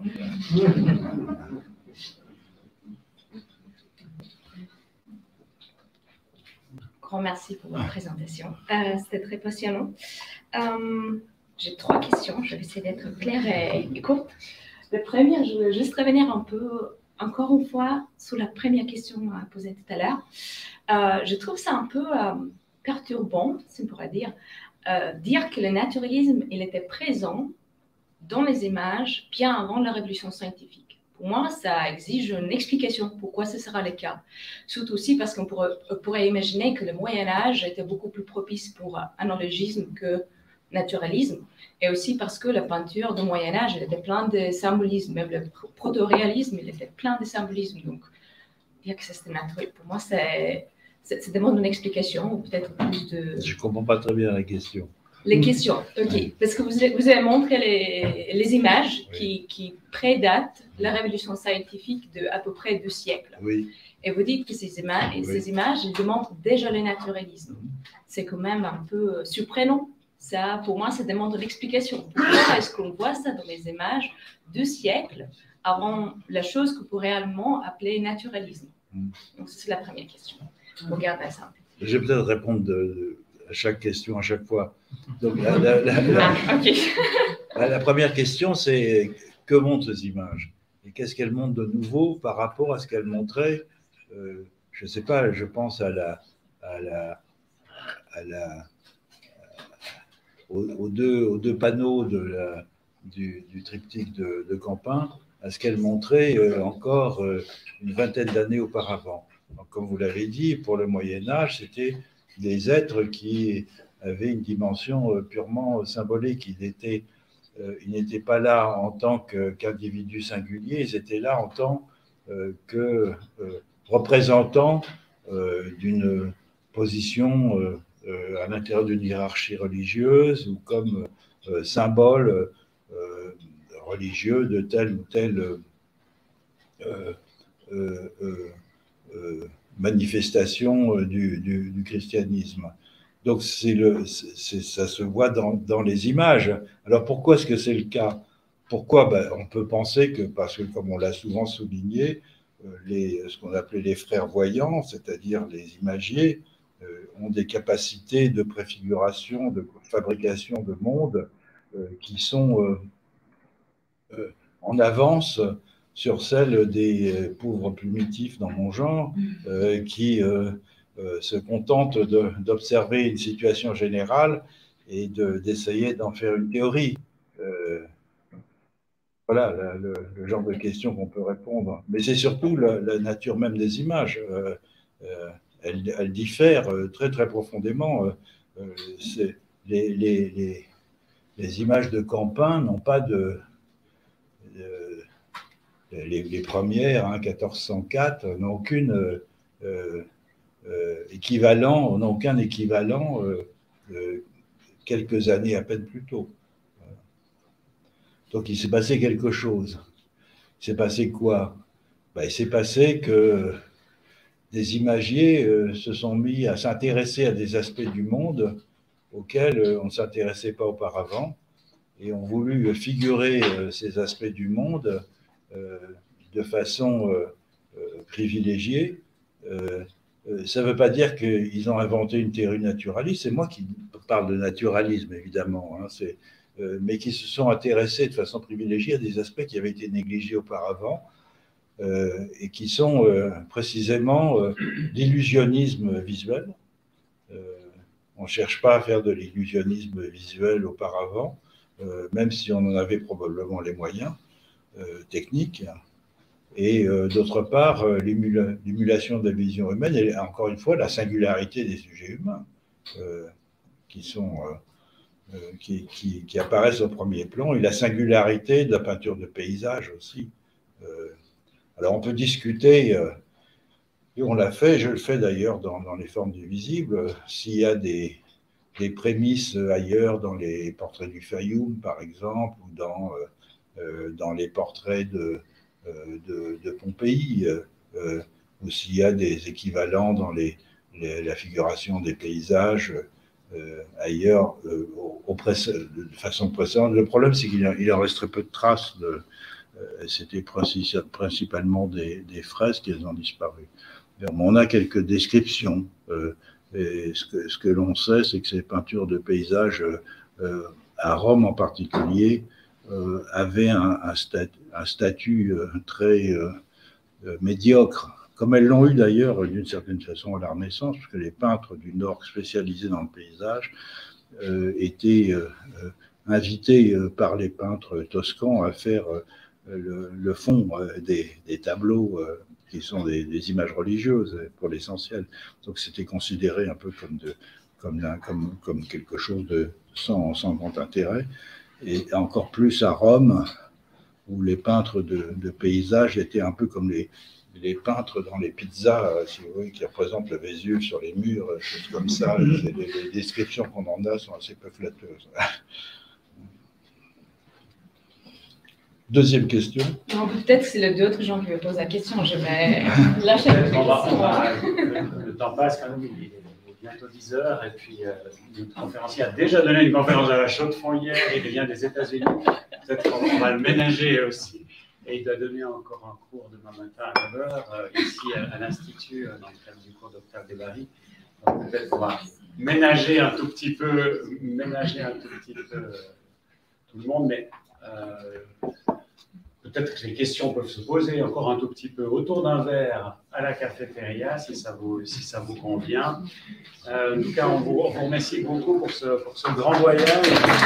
Grand merci pour votre présentation. Euh, C'était très passionnant. Euh, J'ai trois questions. Je vais essayer d'être claire et, et courte. La première, je veux juste revenir un peu, encore une fois, sur la première question posée tout à l'heure. Euh, je trouve ça un peu euh, perturbant, si on pourrait dire, euh, dire que le naturalisme, il était présent dans les images bien avant la révolution scientifique. Pour moi, ça exige une explication pourquoi ce sera le cas. Surtout aussi parce qu'on pourrait, pourrait imaginer que le Moyen-Âge était beaucoup plus propice pour analogisme que naturalisme, et aussi parce que la peinture du Moyen-Âge, elle était pleine de symbolisme, même le proto-réalisme, il était plein de symbolisme. Donc, dire que c'était naturel, pour moi, c'est, ça demande une explication, ou peut-être plus de... Je ne comprends pas très bien la question. Les questions, ok. Parce que vous, vous avez montré les, les images oui. qui, qui prédatent la révolution scientifique de à peu près deux siècles. Oui. Et vous dites que ces, ima oui. ces images, elles démontrent déjà le naturalisme. C'est quand même un peu surprenant. Ça, pour moi, ça demande une explication. Pourquoi est-ce qu'on voit ça dans les images deux siècles avant la chose qu'on pourrait réellement appeler naturalisme? Donc, c'est la première question. Regardez ça. Je vais peut-être répondre de, de, à chaque question à chaque fois. Donc, la, la, la, la, ah, okay. la, la première question, c'est que montrent ces images? Et qu'est-ce qu'elles montrent de nouveau par rapport à ce qu'elles montraient? euh, Je ne sais pas, je pense à la... À la, à la Aux, aux, deux, aux deux panneaux de la, du, du triptyque de, de Campin, à ce qu'elle montrait euh, encore euh, une vingtaine d'années auparavant. Donc, comme vous l'avez dit, pour le Moyen-Âge, c'était des êtres qui avaient une dimension euh, purement symbolique. Ils n'étaient euh, ils n'étaient pas là en tant qu'individus singuliers, ils étaient là en tant euh, que euh, représentants euh, d'une position euh, Euh, à l'intérieur d'une hiérarchie religieuse ou comme euh, symbole euh, religieux de telle ou telle euh, euh, euh, euh, manifestation du, du, du christianisme. Donc c'est le, c'est, ça se voit dans, dans les images. Alors pourquoi est-ce que c'est le cas? Pourquoi? Ben, on peut penser que, parce que comme on l'a souvent souligné, les, ce qu'on appelait les frères voyants, c'est-à-dire les imagiers, Euh, ont des capacités de préfiguration, de fabrication de monde euh, qui sont euh, euh, en avance sur celles des pauvres primitifs dans mon genre euh, qui euh, euh, se contentent d'observer une situation générale et d'essayer de, d'en faire une théorie. Euh, voilà la, le, le genre de questions qu'on peut répondre. Mais c'est surtout la, la nature même des images. Euh, euh, Elle, elle diffère très très profondément. Les, les, les, les images de Campin n'ont pas de, de les, les premières, hein, quatorze cent quatre, n'ont aucune euh, euh, équivalent, n'ont aucun équivalent euh, euh, quelques années à peine plus tôt. Donc il s'est passé quelque chose. Il s'est passé quoi? Ben, il s'est passé que des imagiers euh, se sont mis à s'intéresser à des aspects du monde auxquels euh, on ne s'intéressait pas auparavant et ont voulu figurer euh, ces aspects du monde euh, de façon euh, euh, privilégiée. Euh, euh, ça ne veut pas dire qu'ils ont inventé une théorie naturaliste, c'est moi qui parle de naturalisme évidemment, hein, c'est, euh, mais qui se sont intéressés de façon privilégiée à des aspects qui avaient été négligés auparavant. Euh, et qui sont euh, précisément euh, l'illusionnisme visuel. Euh, on ne cherche pas à faire de l'illusionnisme visuel auparavant, euh, même si on en avait probablement les moyens euh, techniques. Et euh, d'autre part, euh, l'émulation de la vision humaine, et encore une fois, la singularité des sujets humains euh, qui, sont, euh, euh, qui, qui, qui apparaissent au premier plan, et la singularité de la peinture de paysage aussi. Euh, Alors, on peut discuter, euh, et on l'a fait, je le fais d'ailleurs dans, dans les formes du visible, euh, s'il y a des, des prémices ailleurs, dans les portraits du Fayoum, par exemple, ou dans, euh, dans les portraits de, de, de Pompéi, euh, où s'il y a des équivalents dans les, les, la figuration des paysages euh, ailleurs, euh, au, au de façon précédente. Le problème, c'est qu'il il en reste très peu de traces. De, euh, C'était principalement des, des fresques, elles ont disparu. On a quelques descriptions. Euh, Et ce que, ce que l'on sait, c'est que ces peintures de paysages, euh, à Rome en particulier, euh, avaient un, un, stat, un statut euh, très euh, euh, médiocre, comme elles l'ont eu d'ailleurs d'une certaine façon à la Renaissance, parce que les peintres du Nord spécialisés dans le paysage euh, étaient euh, euh, invités euh, par les peintres toscans à faire euh, le, le fond euh, des, des tableaux euh, qui sont des, des images religieuses pour l'essentiel. Donc c'était considéré un peu comme, de, comme, la, comme, comme quelque chose de sans, sans grand intérêt. Et encore plus à Rome, où les peintres de, de paysages étaient un peu comme les, les peintres dans les pizzas, si vous voulez, qui représentent le Vésuve sur les murs, choses comme ça. Les, les descriptions qu'on en a sont assez peu flatteuses. Deuxième question. Peut-être que c'est d'autres gens qui me posent la question. Je vais lâcher la question. Le, le temps passe quand même, il est bientôt dix heures. Et puis, euh, notre conférencier a déjà donné une conférence à la Chaux-de-Fonds hier. Il vient des États-Unis. Peut-être qu'on va le ménager aussi. Et il doit donner encore un cours demain matin à neuf heures, euh, ici à, à l'Institut, euh, dans le cadre du cours d'Octave Desbarry. Donc peut-être qu'on va ménager un tout petit peu, ménager un tout petit peu euh, tout le monde. Mais. Euh, Peut-être que les questions peuvent se poser encore un tout petit peu autour d'un verre à la cafétéria, si ça vous, si ça vous convient. Euh, en tout cas, on vous, on vous remercie beaucoup pour ce, pour ce grand voyage.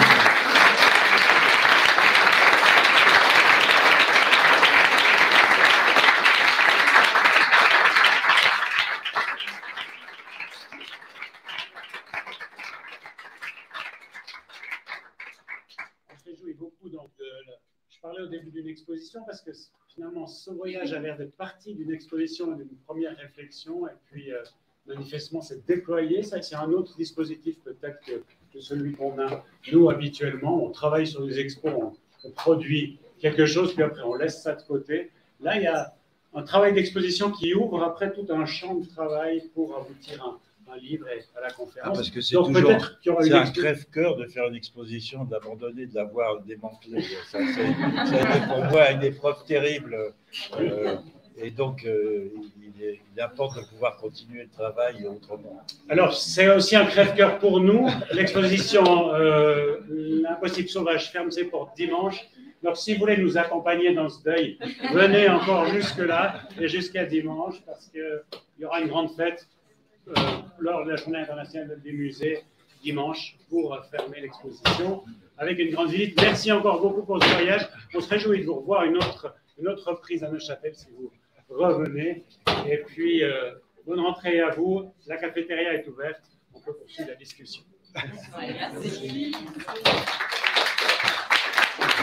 On se réjouit beaucoup donc de... Je parlais au début d'une exposition parce que finalement ce voyage a l'air d'être parti d'une exposition et d'une première réflexion et puis euh, manifestement c'est déployé. Ça, c'est un autre dispositif peut-être que, que celui qu'on a nous habituellement. On travaille sur des expos, on, on produit quelque chose puis après on laisse ça de côté. Là il y a un travail d'exposition qui ouvre après tout un champ de travail pour aboutir à un, un livre et à la conférence. Ah, parce que c'est Donc, toujours c'est un crève-cœur de faire une exposition, d'abandonner, de l'avoir démantelée. Ça, ça a été pour moi une épreuve terrible. Euh, et donc, euh, il, est, il importe de pouvoir continuer le travail autrement. Alors, c'est aussi un crève-cœur pour nous. L'exposition euh, L'Impossible Sauvage ferme ses portes dimanche. Donc, si vous voulez nous accompagner dans ce deuil, venez encore jusque-là et jusqu'à dimanche parce qu'il y aura une grande fête euh, lors de la Journée internationale des musées dimanche pour fermer l'exposition avec une grande visite. Merci encore beaucoup pour ce voyage. On se réjouit de vous revoir une autre, une autre reprise à Neuchâtel si vous revenez. Et puis, euh, bonne rentrée à vous. La cafétéria est ouverte. On peut poursuivre la discussion. Merci.